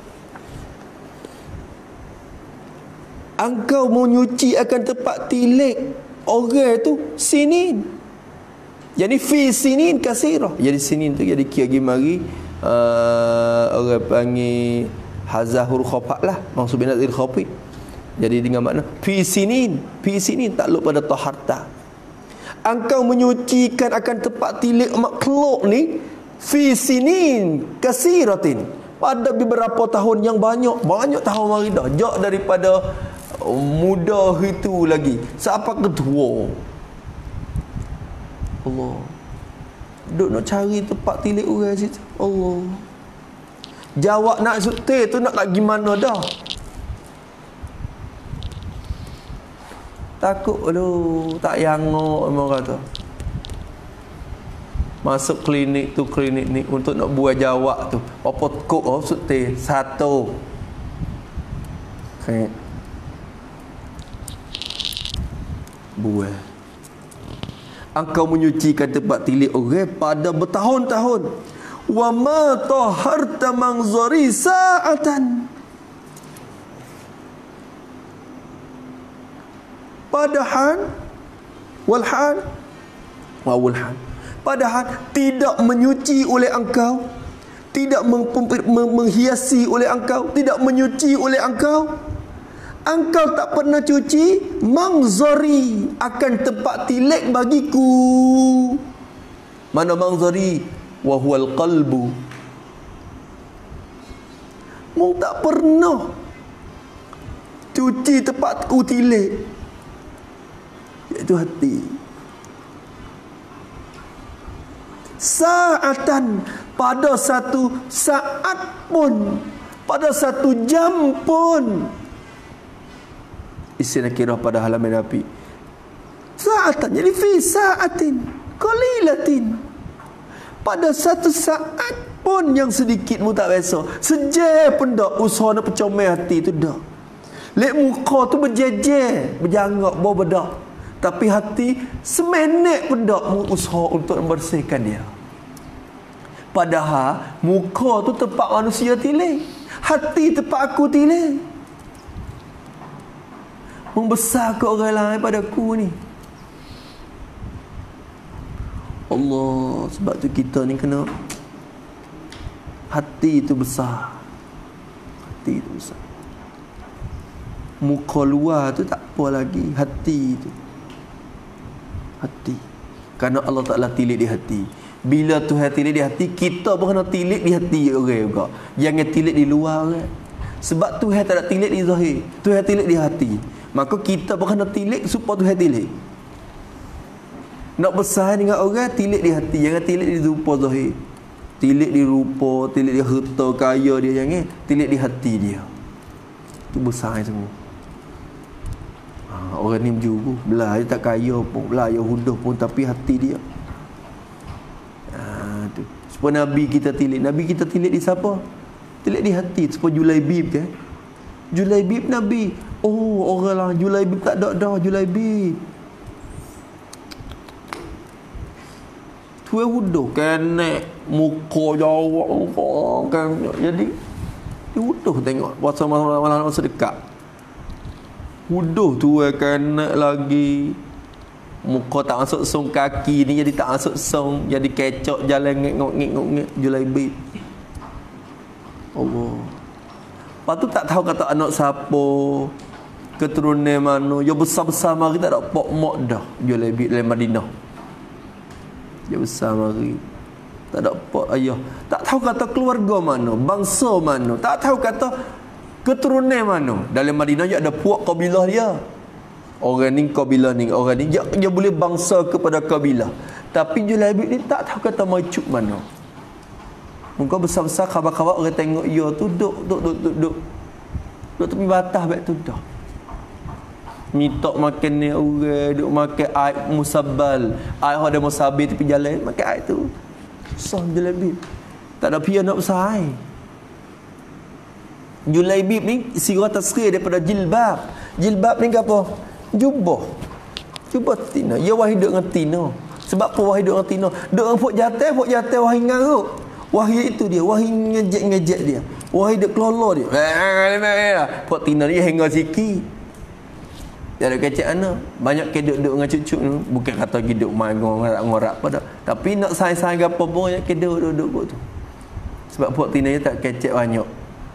Engkau menyuci akan tempat tilik orang tu sinin. Jadi fi sinin kasirah. Jadi sinin tu jadi kira mari orang panggil hazahur khafa lah, maksud bin azil khafi. Jadi dengan makna fi sinin tak lupa pada taharta. Engkau menyucikan akan tempat tilik makhluk ni fi sinin kasiratin, pada beberapa tahun yang banyak tahun mari dah. Jak daripada muda itu lagi sampai ke tua. Allah. Duk nak cari tempat tilik orang situ. Allah. Jawab nak sutir tu nak kat gimana dah. Takut lu, tak yangok memang kata. Masuk klinik tu klinik ni untuk nak buat jawab tu. Apa kok sutir satu. Okay. Buat. Engkau menyucikan tempat tilik orang pada bertahun-tahun. Wa ma taharta manzari sa'atan. Padahal walhal padahal tidak menyuci oleh engkau, tidak menghiasi oleh engkau, tidak menyuci oleh engkau. Engkau tak pernah cuci manzari akan tempat tilik bagiku. Mana manzari? Wa huwal qalbu. Mu tak pernah cuci tempatku tilik, iaitu hati. Sa'atan, pada satu saat pun, pada satu jam pun. Isi nakirah pada halaman Nabi. Sa'atan, jadi fi sa'atin qalilatin. Pada satu saat pun yang sedikit mu tak biasa. Sejak pun dak usaha nak percomel hati tu dak. Lek muka tu berjejer, berjangak, bau bedak. Tapi hati seminit pun dak mu usaha untuk membersihkan dia. Padahal muka tu tempat manusia tilik, hati tempat aku tilik. membesar ke orang lain pada aku ni. Allah, sebab tu kita ni kena hati itu besar. Hati itu besar. Muka luar tu tak apa lagi, hati itu. Hati. Kerana Allah Ta'ala tilik di hati. Bila Tuhan tilik di hati, kita pun kena tilik di hati orang juga. Jangan tilik di luar orang. Sebab Tuhan tak ada tilik di zahir, Tuhan tilik di hati. Maka kita pun kena tilik supaya Tuhan tilik. Nak bersaing dengan orang, tilik di hati. Jangan tilik di rupa zahir. Tilik di rupa, tilik di harta kaya dia. Jangan tilik di hati dia. Itu bersaing semua. Orang ni berjuru. Belah dia tak kaya pun, belah dia huduh pun, tapi hati dia. Tu. Supaya Nabi kita tilik. Nabi kita tilik di siapa? Tilik di hati. Supaya Julaibib kan. Julaibib Nabi. Oh, orang lah Julaibib tak ada dah. Julaibib tu yang huduh kenek muka jawab muka kan. Jadi dia huduh tengok puasa malam sedekap. Huduh tu yang kenek lagi muka tak masuk song, kaki ni jadi tak masuk song, jadi kecok jalan ngek-ngek Julaibib. Allah. Lepas tu tak tahu kata anak siapa, keturunan mana. Dia besar-besar mari tak ada pok mok dah Julaibib dalam Madinah. Dia besar mari tak ada apa ayah, tak tahu kata keluarga mana, bangsa mana, tak tahu kata keturunan mana. Dalam Madinah dia ada puak kabilah dia. Orang ni kabilah ni, orang ni dia boleh bangsa kepada kabilah. Tapi Julaibib ni tak tahu kata macuk mana. Muka besar-besar khabar-khabar orang tengok dia tu duk tepi batas baik tu dah. Minta makan ni orang duk makan air musabbal, air ada musabir tepi jalan, makan air tu susah. Julaibib tak ada pihak nak bersaing. Julaibib ni sirah tasghir daripada jilbab. Jilbab ni apa? Jubah tina. Ya wahid duk dengan tina. Sebab apa wahid duk dengan tina? Duk dengan pok jatai wahid ngaruk. Wahid itu dia, wahid ngejek dia. Wahid duk kelolo dia. Pok tina dia hingga sikit. Dia ada kecek mana? Banyak ke duduk dengan cucuk tu. Bukan kata hidup main ngorak-ngorak pada. Tapi nak saing-saing apa pun banyak ke duduk tu. Sebab puak tina dia tak kecek banyak.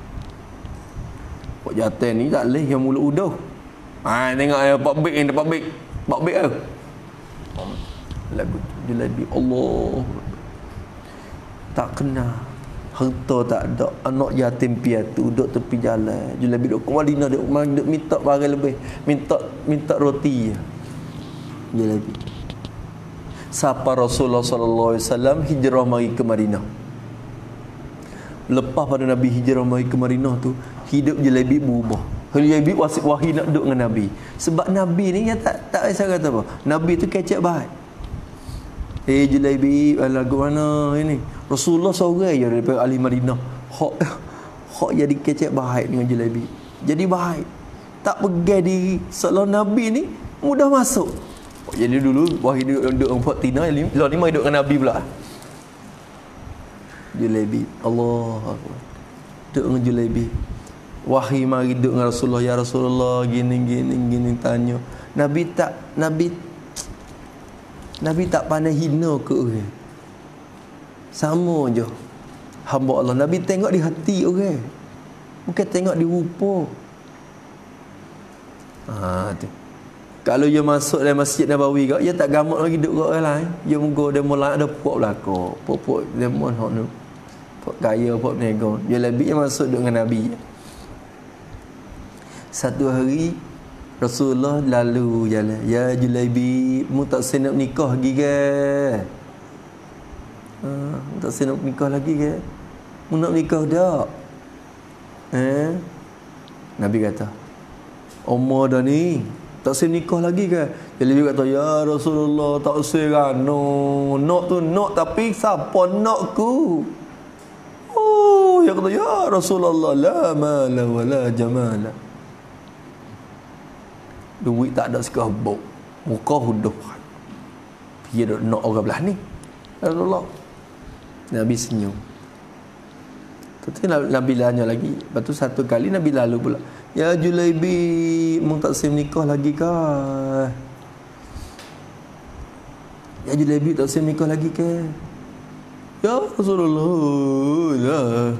Puak jatai ni tak leh yang mulut udah. Tengok ya pak big ni, pak big tu. Lagu Julaibib Allah. Tak kena. Harta tak ada, anak yatim piatu duduk tepi jalan. Julaibib duduk ke Madinah, duduk minta barang lebih, minta roti je. Julaibib. Siapa Rasulullah sallallahu alaihi wasallam hijrah mari ke Madinah. Lepas pada Nabi hijrah mari ke Madinah tu, hidup Julaibib berubah. Julaibib wasif wahyi nak duduk dengan Nabi. Sebab Nabi ni dia tak kisah kata apa. Nabi tu kecek baik. Julaibib lagu mana ini? Rasulullah seorang je daripada ahli Madinah. Hak jadi kecek baik dengan Julaibib. Jadi baik. Tak pegang diri. Seolah Nabi ni mudah masuk. Jadi dulu wahai duduk dengan tina, lalu ni mai duduk dengan Nabi pula. Julaibib. Allah. Duduk dengan Julaibib. Wahai mari duduk dengan Rasulullah, ya Rasulullah gini tanya. Nabi tak pandai hina ke orang. Sama je hamba Allah. Nabi tengok di hati orang, bukan tengok di rupa. Tu. Kalau dia masuk dalam Masjid Nabawi kau, dia tak gamak lagi duduk orang lain. Dia muka demo lain ada puak belakang. Puak demo hok tu. Puak kaya, puak nego. Dia lebih masuk duduk dengan Nabi. Satu hari Rasulullah lalu jalan. Ya Julaibib, mu tak senap nikah lagi ke? Tak senap nikah lagi ke? Mu nak nikah dak? Nabi kata, umur dah ni, tak senap nikah lagi ke? Julaibib kata, ya Rasulullah, tak senap. No, nak tu nak, tapi siapa nakku? Oh, dia kata, ya Rasulullah, la mala wala jamala. Duit tak ada sekabuk, muka huduh. Dia nak orang belah ni. Allah. Nabi senyum. Lepas tu Nabi tanya lagi. Lepas tu satu kali Nabi lalu pula. Ya Julaibi, mung taksim nikah lagi kah? Ya Julaibi, taksim nikah lagi ke? Ya Rasulullah lah.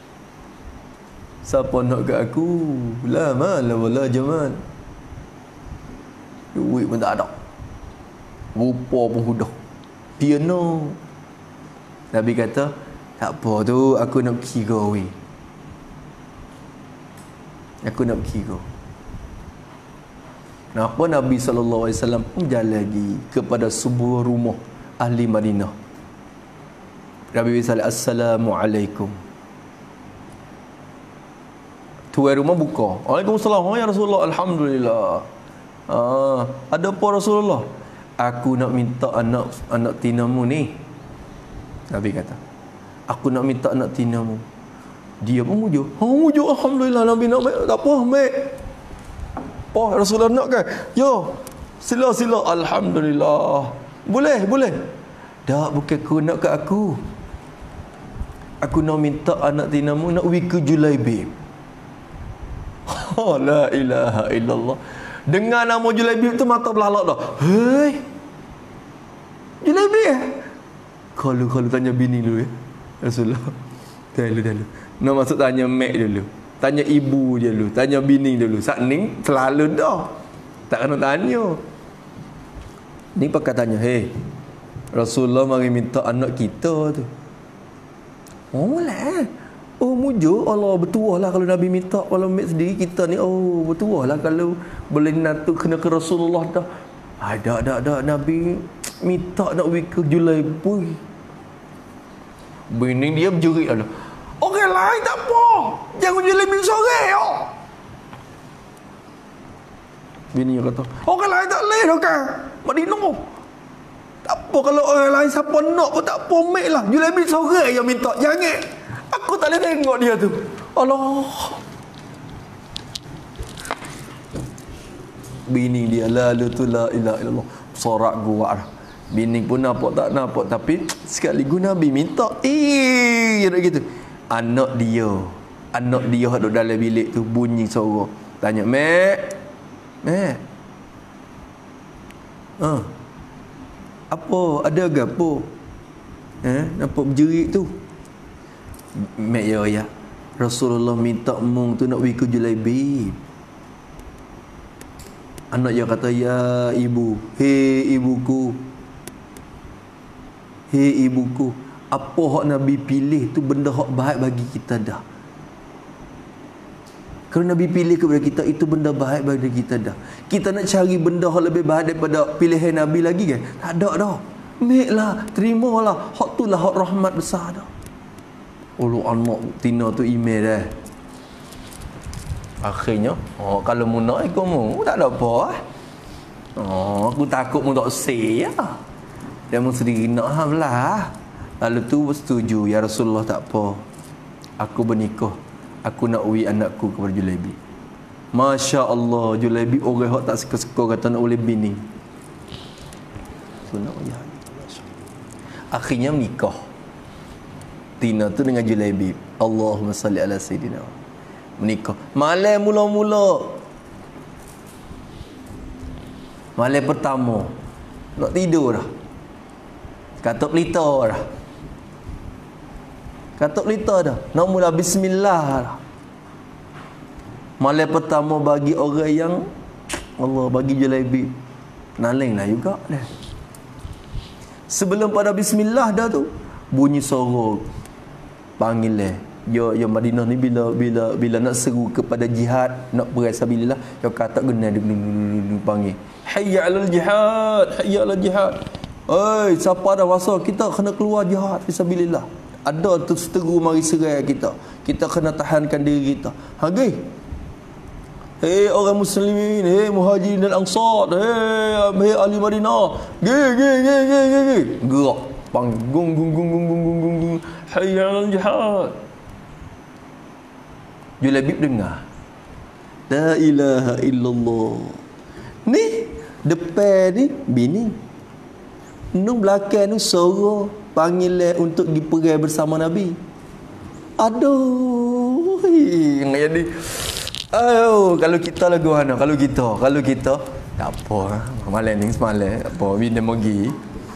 Siapa nak ke aku? La mala wala jamal. Duit pun tak ada. Rupa pun hudah. Dia no. Nabi kata, tak apa tu, aku nak kira weh. Aku nak kira. Kenapa Nabi SAW pun jalan lagi kepada sebuah rumah ahli Madinah. Nabi SAW, Assalamualaikum. Tuan rumah buka. Waalaikumsalam. Ya Rasulullah, Alhamdulillah. Ada apa Rasulullah? Aku nak minta anak tinamu ni. Nabi kata, aku nak minta anak tinamu. Dia pun mujuk. Mujuk, Alhamdulillah. Nabi nak baik. Tak apa, baik. Apa Rasulullah nak kan? Yo, sila. Alhamdulillah. Boleh. Tak, bukan aku nak ke aku. Aku nak minta anak tinamu nak pergi ke Julaibi. La ilaha illallah. Dengar nama Julaibi tu mata belalak dah. Hei, Julaibi Kalau tanya bini dulu ya Rasulullah. Dahulu nak masuk tanya mak dulu, tanya ibu dia dulu, tanya bini dulu. Sakning selalu dah. Tak kena tanya. Ni pakai tanya, hei Rasulullah mari minta anak kita tu. Oh lah. Oh mujuk Allah bertuah lah kalau Nabi minta. Kalau mak sendiri kita ni, oh bertuah lah kalau boleh nak tu kena ke Rasulullah dah. Ada Nabi minta nak pergi ke Julaibi. Bini dia berjerit lah. Orang lain tak apa. Jangan Julaibi sore. Bini dia kata, orang lain tak boleh dah kan. Madinah. Tak apa kalau orang lain siapa nak pun tak apa. Mek lah. Julaibi sore yang minta. Jangan. Aku tak boleh tengok dia tu. Allah. Bini dia lalu tu la ilaha illallah. Sorak gua dah. Bini pun nampak tak nampak, tapi sekaligus Nabi minta. Nak gitu. Anak dia duduk dalam bilik tu bunyi suara. Tanya, Mek. Apa? Ada ke apa? Nampak berjerit tu. Mek ya. Rasulullah minta mung tu nak pergi ke Julaibi. Anak dia kata, ya ibu. Hei ibuku, apa hak Nabi pilih tu benda hak baik bagi kita dah. Kalau Nabi pilih kepada kita, itu benda baik bagi kita dah. Kita nak cari benda hak lebih baik daripada pilihan Nabi lagi kan? Tak ada dah. Mek lah, terimalah. Hak tu lah hak rahmat besar dah. Allah anak tina tu email dah. Akhirnya, kalau mu nak ikut mu, tak ada apa. Aku takut mu tak say ya. Dia mu sendiri nak lah. Lalu tu bersetuju, ya Rasulullah tak apa. Aku bernikah. Aku nak uwi anakku kepada Julaibi. Masya Allah, Julaibi orang hak tak suka-suka kata nak boleh bini. So nak ya. Akhirnya menikah. Tina tu dengan Julaibi. Allahumma salli ala sayyidina. Menikah. Malam mula-mula. Malam pertama. Nak tidur dah. Katuk pelita dah. Nak mula bismillah dah. Malam pertama bagi orang yang Allah bagi Julaibi. Naling lah juga dah. Sebelum pada bismillah dah tu, bunyi suara panggil lah. Yo Madinah ni bila nak seru kepada jihad, nak perang sabilillah, yo kata guna panggil. Hayya 'alal jihad. Oi, siapa dah rasa kita kena keluar jihad fisabilillah. Ada tu seteru mari serai kita. Kita kena tahankan diri kita. Hei orang muslimin, hei muhajirin dan ansar, hei ahli Madinah. Ge. Gerak panggung gung. Hayya 'alal jihad. Julaibi dengar. La ilaha illallah. Ni depan ni bini. Nung belakang ni suara panggil untuk pergi perang bersama Nabi. Aduh, yang jadi kalau kita lagu mana? Kalau kita tak apa. Malam ni semalam apa bina pergi.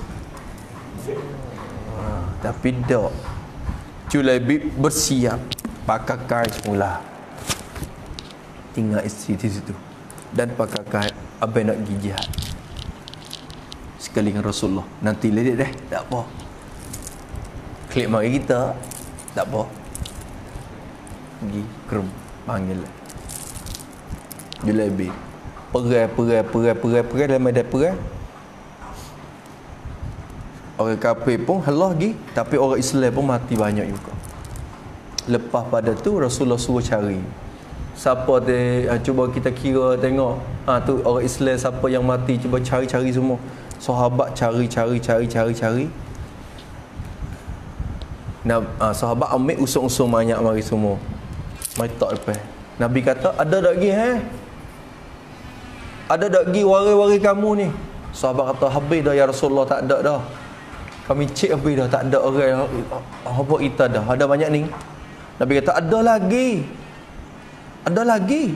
Tapi dak. Julaibib bersiap pakai kain semula. Tinggal isteri di situ. Dan pakai kain abang nak pergi jihad. Sekali dengan Rasulullah. Nanti ledek deh, tak apa. Klik mari kita, tak apa. Pergi kerum panggil Julaibib perai dalam medan perang. Orang kafir pun halah pergi, tapi orang Islam pun mati banyak juga. Lepas pada tu Rasulullah suruh cari siapa dia, cuba kita kira tengok tu orang Islam siapa yang mati, cuba cari semua. Sahabat cari. Sahabat ambil usung-usung banyak mari semua. Mari tak lepas. Nabi kata, ada tak pergi Ada tak pergi wari-wari kamu ni? Sahabat kata, habis dah ya Rasulullah, tak ada dah. Kami cek habis dah, tak ada orang apa kita dah. Ada banyak ni. Nabi kata, ada lagi.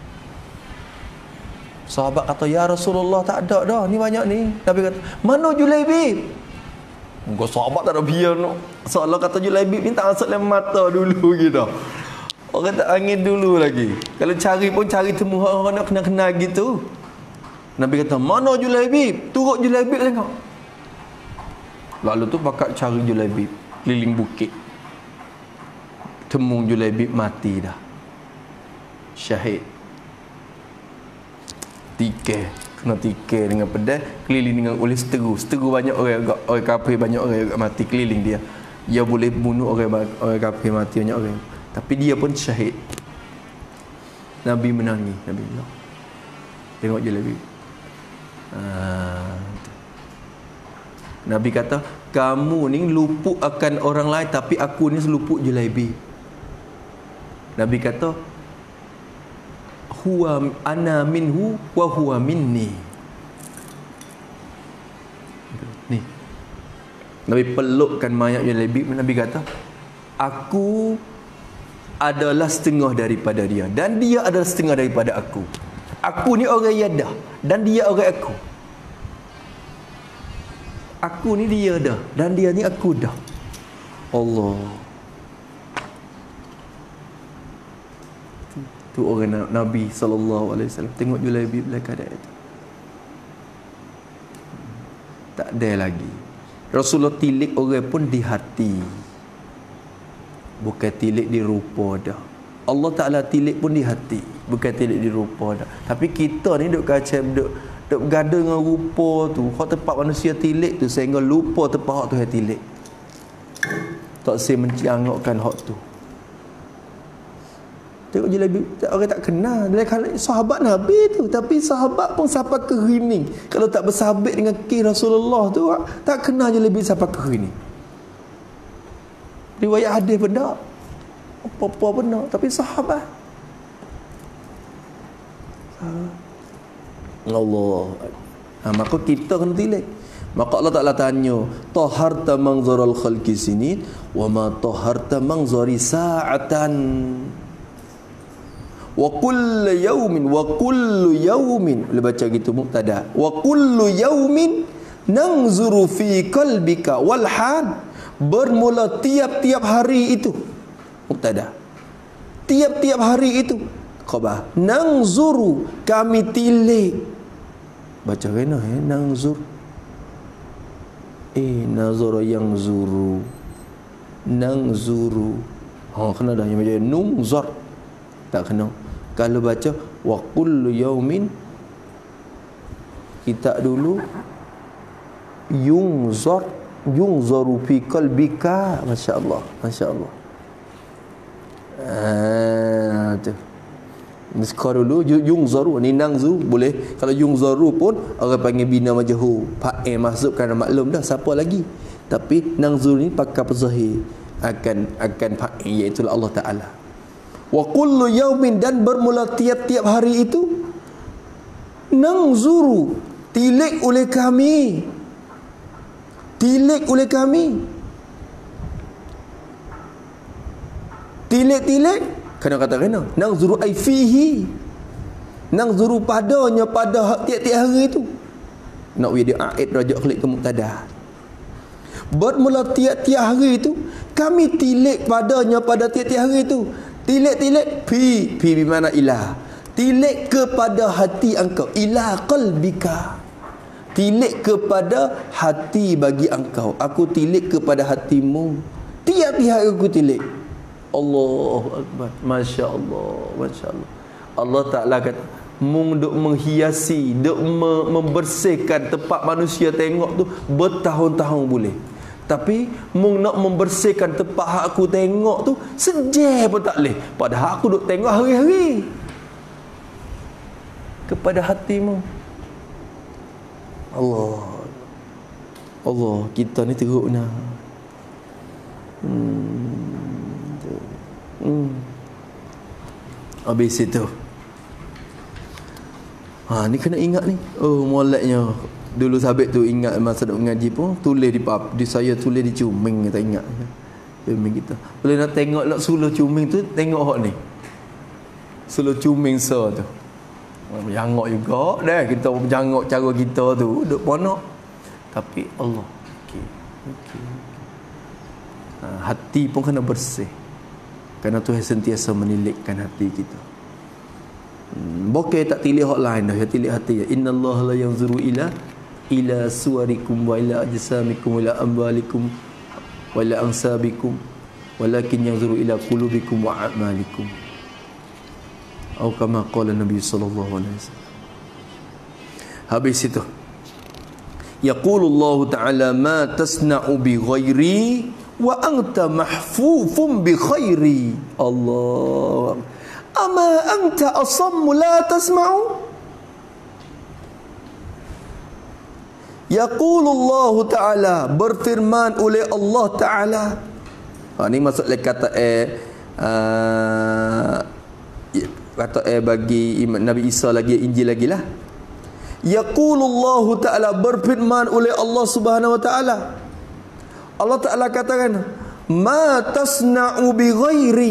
Sahabat kata, ya Rasulullah, tak ada dah, ni banyak ni. Nabi kata, mana Julaibib? Enggak, sahabat tak ada biar no. Seolah kata Julaibib ni tak masuk dalam mata dulu gitu. Orang tak angin dulu lagi. Kalau cari pun cari temu orang nak kenal gitu. Nabi kata, mana Julaibib? Turut Julaibib tengok. Lalu tu bakal cari Julaibib keliling bukit. Temu Julaibib mati dah. Syahid. Kena tikai dengan pedang, keliling dengan oleh seteru banyak orang kafir, banyak orang mati keliling dia. Dia boleh bunuh orang kafir mati banyak orang. Tapi dia pun syahid. Nabi menangis. Nabi bilang, tengok Julaibib. Nabi kata, kamu ni luput akan orang lain, tapi aku ni seluput Julaibib. Nabi kata, huwa ana minhu wa huwa minni. Ni Nabi pelukkan mayat Julaibib. Nabi kata, aku adalah setengah daripada dia dan dia adalah setengah daripada aku. Aku ni orang yang dah dan dia orang aku. Aku ni dia dah dan dia ni aku dah. Allah. Tu orang Nabi SAW. Tengok Julaibib dalam keadaan itu. Tak ada lagi. Rasulullah tilik orang pun di hati, bukan tilik di rupa dah. Allah Ta'ala tilik pun di hati, bukan tilik di rupa dah. Tapi kita ni duk kacau, duk bergada dengan rupa tu. Hak tempat manusia tilik tu sehingga lupa tempat hak tu yang tilik. Tak saya menciangokkan hak tu. Tengok Julaibib, orang tak kenal. Dia kata sahabat Nabi tu, tapi sahabat pun sampai kerining. Kalau tak bersahabat dengan kisah Rasulullah tu, tak kenal Julaibib sampai kerining. Riwayat hadis pun tak. Apa-apa benar, tapi sahabat. Allah. Maka kita kena tilik. Maka Allah Ta'ala tanya, taharta mangzaral khalqi sinin wa ma taharta mangzari sa'atan. Wa kullu yaumin boleh baca gitu mubtada. Wa kullu yaumin nanzuru fi qalbika wal hal. Bermula tiap-tiap hari itu. Mubtada. Tiap-tiap hari itu khabar. Nanzuru, kami tilik. Baca kena nanzur. Nazara yang zuru. Nanzuru. Kena dah yang baca nungzar. Tak kena. Kalau baca wa kullu yaumin, kita dulu yungzaru fi qalbika. Masya-Allah, masya-Allah. Tu. Sekarang dulu yungzaru ni nangzu boleh. Kalau yungzaru pun orang panggil bina majhul. Fa'il masuk kerana maklum dah siapa lagi. Tapi nangzu ni pakai perzahir akan fa'il, iaitu Allah Taala. Wa kullu yaumin, dan bermula tiap-tiap hari itu nangzuru, tilik oleh kami. Tilik-tilik kena kata kena. Nangzuru ai fihi. Nangzuru padanya pada tiap-tiap hari itu. Nak we dia aid rajak klik ke mubtada. Bermula tiap-tiap hari itu kami tilik padanya pada tiap-tiap hari itu. Tilik-tilik fi bermakna ila. Tilik kepada hati engkau, ila qalbika. Tilik kepada hati bagi engkau. Aku tilik kepada hatimu. Tiap-tiap hari aku tilik. Allahu akbar. Masya-Allah, masya-Allah. Allah Taala kata, mung duk menghiasi, duk membersihkan tempat manusia tengok tu bertahun-tahun boleh. Tapi mung nak membersihkan tempat hak aku tengok tu sejam pun tak boleh. Padahal aku duk tengok hari-hari. Kepada hatimu. Allah, kita ni teruk nah. Habis itu. Ni kena ingat ni. Oh, moleknya. Dulu sahabat tu ingat masa nak mengaji pun tulis di saya tulis di cuming, kita ingat. Cuming kita. Bila nak tengok nak suluh cuming tu tengok hak ni. Suluh cuming so tu. Jangok juga dah kita jangok cara kita tu duk ponok. Tapi Allah. Okey. Hati pun kena bersih. Kerana Tuhan sentiasa menilikkan hati kita. Bokeh tak tilik hak lain dah, ya tilik hati. Innallaha la yanzuru ila suwarikum wa ila ajsamikum wa ila amwalikum wa ila ansabikum walakin yanzuru ila qulubikum wa a'malikum. Atau kama qala Nabi sallallahu alaihi wasallam. Habis itu yaqulullahu ta'ala ma tasna'u bi ghairi wa anta mahfufun bi khairi. Allah. Ama anta asammu la tasma'u. Yaqulullahu ta'ala, berfirman oleh Allah Ta'ala. Ini maksudnya kata bagi Nabi Isa lagi, Injil lagi lah. Yaqulullahu ta'ala, berfirman oleh Allah Subhanahu wa ta'ala. Allah Ta'ala katakan, ma tasna'u bi ghairi.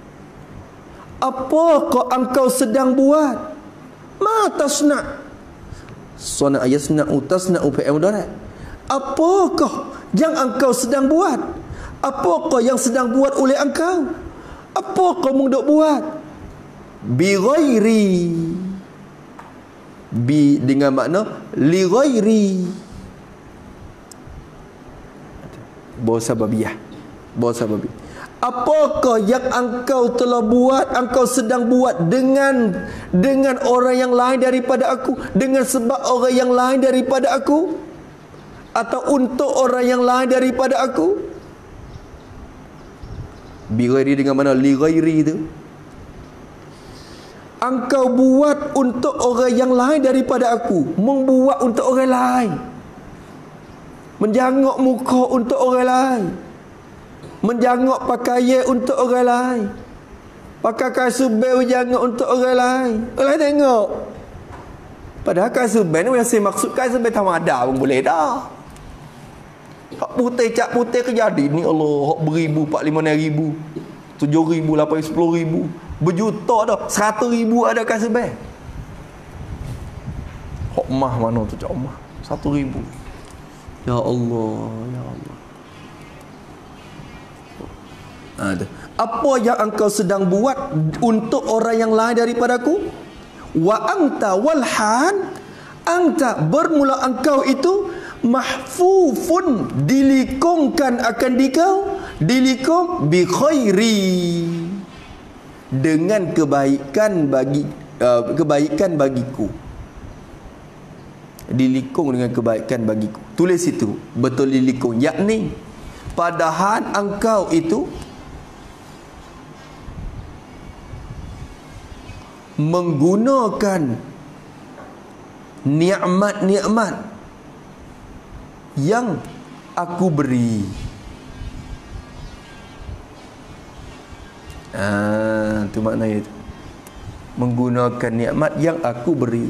Apakah engkau sedang buat? Ma tasna'. Sona yasna'u tasna'u fi'il mudhari'. Apakah yang engkau sedang buat? Apakah yang sedang buat oleh engkau? Apa kamu dok buat? Bi ghairi. Bi dengan makna li ghairi. Bahasa sababiyah. Bahasa sababiyah. Apakah yang engkau telah buat, engkau sedang buat dengan orang yang lain daripada aku, dengan sebab orang yang lain daripada aku, atau untuk orang yang lain daripada aku? Bi ghairi dengan mana li ghairi itu? Engkau buat untuk orang yang lain daripada aku, membuat untuk orang lain, menjangok muka untuk orang lain, menjangok pakaian untuk orang lain, pakai kasut bel jangok untuk orang lain. Orang tengok. Padahal kasut bel ni yang maksud kasut bel tamada pun boleh dah. Hak putih cak putih kejadi ni Allah, hak beribu, 4-5 ribu, 7 ribu, 8 10 ribu, berjuta dah, 100 ribu ada kasut bel. Hak mah mana tu cak mah 1 ribu. Ya Allah, ya Allah. Ada. Apa yang engkau sedang buat untuk orang yang lain daripada aku? Wa anta walhan, anta bermula engkau itu mahfufun, dilikungkan akan dikau, dilikung bi khairi, dengan kebaikan bagiku. Dilikung dengan kebaikan bagiku. Tulis itu betul dilikung, yakni padahal engkau itu menggunakan nikmat-nikmat yang aku beri. Itu maknanya itu. Menggunakan nikmat yang aku beri.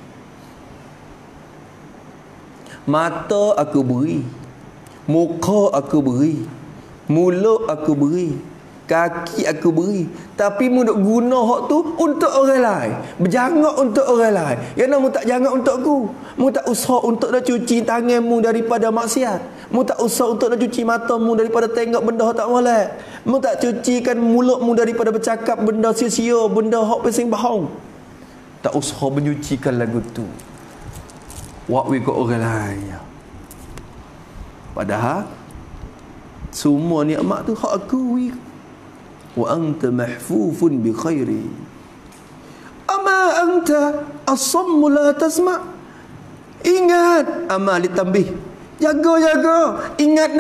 Mata aku beri, muka aku beri, mulut aku beri, Kaki aku beri, tapi mu duk guna hak tu untuk orang lain, berjangak untuk orang lain. Yang mu tak jangak untuk aku. Mu tak usaha untuk nak cuci tanganmu daripada maksiat. Mu tak usaha untuk nak cuci matamu daripada tengok benda hak tak molek. Mu tak cucikan mulutmu daripada bercakap benda sia-sia, benda hak pesing bohong. Tak usaha menyucikan lagu tu. Wak we got orang lain. Padahal semua nikmat tu hak aku we. Wa anta mahfufun bi khairi. Ama anta as-sammu la tasma'. Ingat, amal ditambih. Jaga. Ingat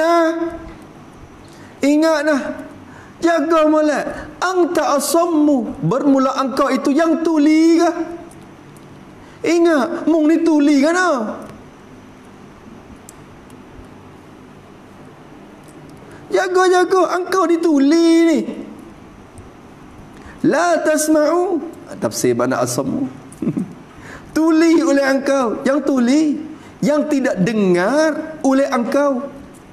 nah. Jaga molek. Anta as-sammu, bermula engkau itu yang tuli ke? Ingat, mung ni tuli kan ah? Jaga, engkau dituli ni. La tasma'u, tafsir mana as-sammu. Tuli oleh engkau, yang tuli, yang tidak dengar oleh engkau.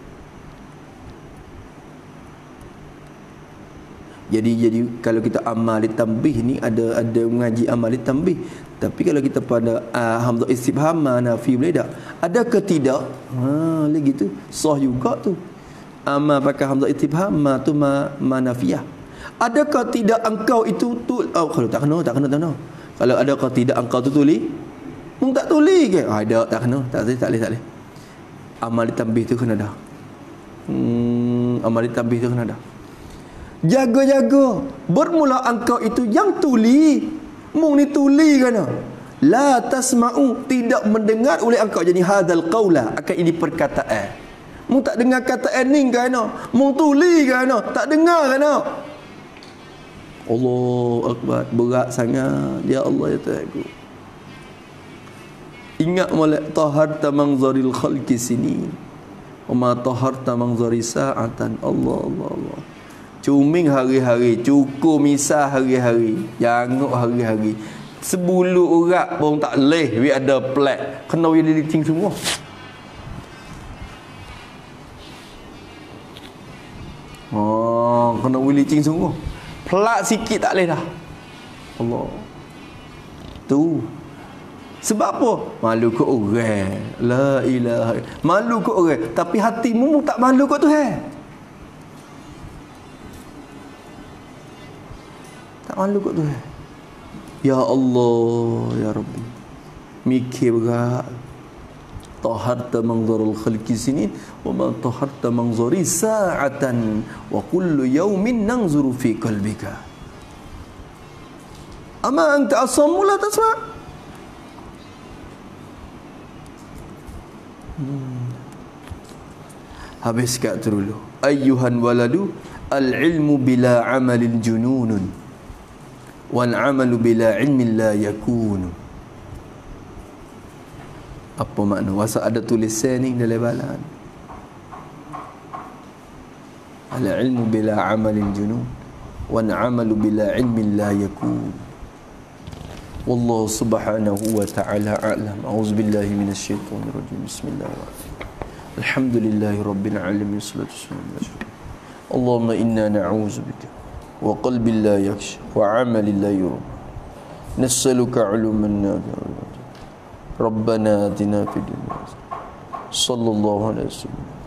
Jadi kalau kita amal ditambih ni ada mengaji amal ditambih. Tapi kalau kita pada hamzah istifham nafi boleh tak? Ada ke tidak? Lagi tu sah juga tu. Amal pakai hamzah istifham tu nafiyah. Adakah tidak engkau itu kalau tak kena. Kalau adakah tidak engkau tu tuli? Mung tak tuli ke? Ada, tak kena. Tak boleh. Amal ditambih tu kena dah. Amal ditambih tu kena dah. Jaga. Bermula engkau itu yang tuli. Mung ni tuli kan? La tasma'u, tidak mendengar oleh engkau. Jadi hadzal qaula, akan ini perkataan. Mung tak dengar kataan ni kan? Mung tuli kan? Tak dengar kan? Allah Akbar, berat sangat. Ya Allah ya Tuhanku. Ingat molek taharta mangzaril khalqi sinin wa ma taharta mangzari sa'atan. Allah. Cuming hari-hari, cukur misah hari-hari, janguk hari-hari. Sebulu urat pun tak leh, we ada plek. Kena we diliting semua. Kena we diliting semua. Pelak sikit tak boleh dah. Allah. Tu. Sebab apa? Malu ke orang. La ilaha. Malu ke orang. Tapi hatimu tak malu ke Tuhan. Tak malu ke Tuhan. Ya Allah, ya Rabbi. Mikir berat. Taharta manzarul khalqi sinin wa ma taharta manzari sa'atan wa kullu yawmin nanzuru fi qalbika. Ama anta asammu la tasma'. Habis kat dulu. Ayyuhan waladu al-ilmu bila amalin jununun wal amalu bila ilmin la yakunu. Apa makna? Wasa ada tulisan ni dalam balan. Al-ilmu bila amalin junun wal amalu bila ilmin la yakun. Wallahu subhanahu wa ta'ala a'lam. A'udzubillahi minasyaitonir rajim. Bismillahirrahmanirrahim. Alhamdulillahi rabbil alamin. Salatu wassalamu. Allahumma inna na'udzubika wa qalbin la yakhsha wa 'amalin la yurab. Nas'aluka 'uluman nafi'an. Rabbana atina fid dunya. Sallallahu alaihi wasallam.